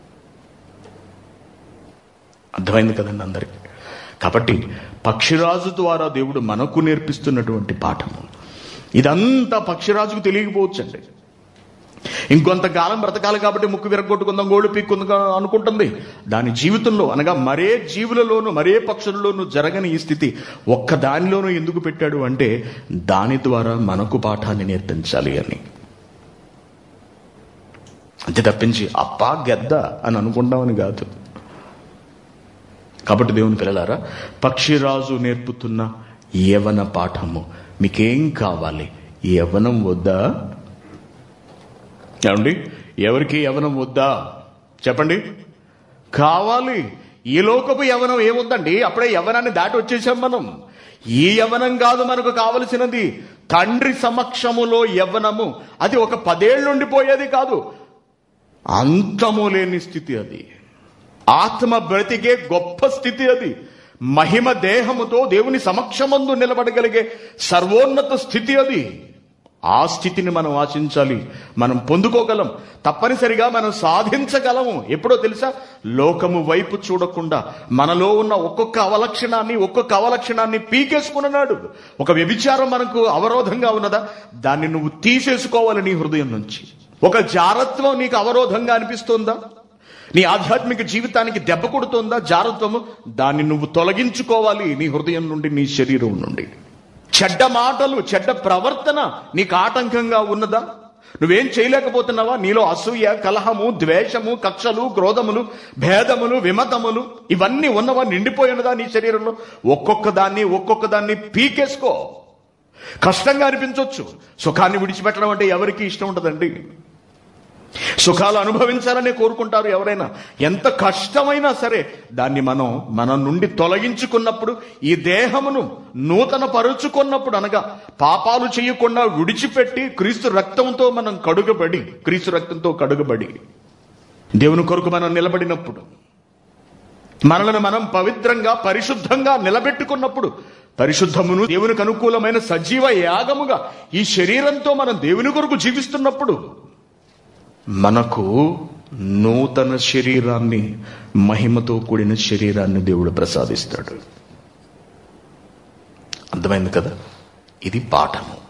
అర్థమైంది కదండి అందరికీ? కాబట్టి పక్షిరాజు ద్వారా దేవుడు మనకు నేర్పిస్తున్నటువంటి పాఠము ఇదంతా పక్షిరాజుకు తెలియకపోవచ్చండి. ఇంకొంతకాలం బ్రతకాలి కాబట్టి ముక్కు విరగొట్టుకుందాం, గోళ్ళు పీక్కుందాం అనుకుంటుంది. దాని జీవితంలో అనగా మరే జీవులలోనూ, మరే పక్షులలోనూ జరగని ఈ స్థితి ఒక్క దానిలోనూ ఎందుకు పెట్టాడు అంటే దాని ద్వారా మనకు పాఠాన్ని నేర్పించాలి అని. అంతే తప్పించి అప్పా గెద్ద అని అనుకుంటామని కాదు. కాబట్టి దేవుని పిల్లలారా, పక్షిరాజు నేర్పుతున్న యవ్వన పాఠము. మీకేం కావాలి? యవ్వనం వద్దా? ఏమండి, ఎవరికి యవ్వనం వద్దా చెప్పండి? కావాలి. ఈ లోకపు యవ్వనం ఏముందండి? అప్పుడే యవ్వనాన్ని దాటి వచ్చేసాం మనం. ఈ యవ్వనం కాదు మనకు కావలసినది. తండ్రి సమక్షములో యవ్వనము. అది ఒక 10 ఏళ్ళు ఉండిపోయేది కాదు, అంతము లేని స్థితి. అది ఆత్మ బ్రతికే గొప్ప స్థితి. అది మహిమ దేహముతో దేవుని సమక్షమందు నిలబడగలిగే సర్వోన్నత స్థితి. అది ఆ స్థితిని మనం ఆశించాలి. మనం పొందుకోగలం, తప్పనిసరిగా మనం సాధించగలము. ఎప్పుడో తెలుసా? లోకము వైపు చూడకుండా మనలో ఉన్న ఒక్కొక్క అవలక్షణాన్ని పీకేసుకున్నాడు. ఒక వ్యభిచారం మనకు అవరోధంగా ఉన్నదా? దాన్ని నువ్వు తీసేసుకోవాలి నీ హృదయం నుంచి. ఒక జారత్వం నీకు అవరోధంగా అనిపిస్తోందా? నీ ఆధ్యాత్మిక జీవితానికి దెబ్బ కొడుతోందా జారత్వము? దాన్ని నువ్వు తొలగించుకోవాలి నీ హృదయం నుండి, నీ శరీరం నుండి. చెడ్డ మాటలు, చెడ్డ ప్రవర్తన నీకు ఆటంకంగా ఉన్నదా? నువ్వేం చేయలేకపోతున్నావా? నీలో అసూయ, కలహము, ద్వేషము, కక్షలు, క్రోధములు, భేదములు, విమతములు ఇవన్నీ ఉన్నవా? నిండిపోయినదా నీ శరీరంలో? ఒక్కొక్క దాన్ని పీకేసుకో. కష్టంగా అనిపించవచ్చు. సుఖాన్ని విడిచిపెట్టడం అంటే ఎవరికి ఇష్టం ఉంటుందండి? సుఖాలు అనుభవించాలనే కోరుకుంటారు ఎవరైనా. ఎంత కష్టమైనా సరే దాన్ని మనం మన నుండి తొలగించుకున్నప్పుడు, ఈ దేహమును నూతన పరుచుకున్నప్పుడు, అనగా పాపాలు చేయకుండా విడిచిపెట్టి క్రీస్తు రక్తంతో కడుగబడి దేవుని కొరకు మనం నిలబడినప్పుడు, మనలను మనం పవిత్రంగా, పరిశుద్ధంగా నిలబెట్టుకున్నప్పుడు, పరిశుద్ధమును దేవునికి అనుకూలమైన సజీవ యాగముగా ఈ శరీరంతో మనం దేవుని కొరకు జీవిస్తున్నప్పుడు మనకు నూతన శరీరాన్ని, మహిమతో కూడిన శరీరాన్ని దేవుడు ప్రసాదిస్తాడు. అర్థమైంది కదా? ఇది పాఠము.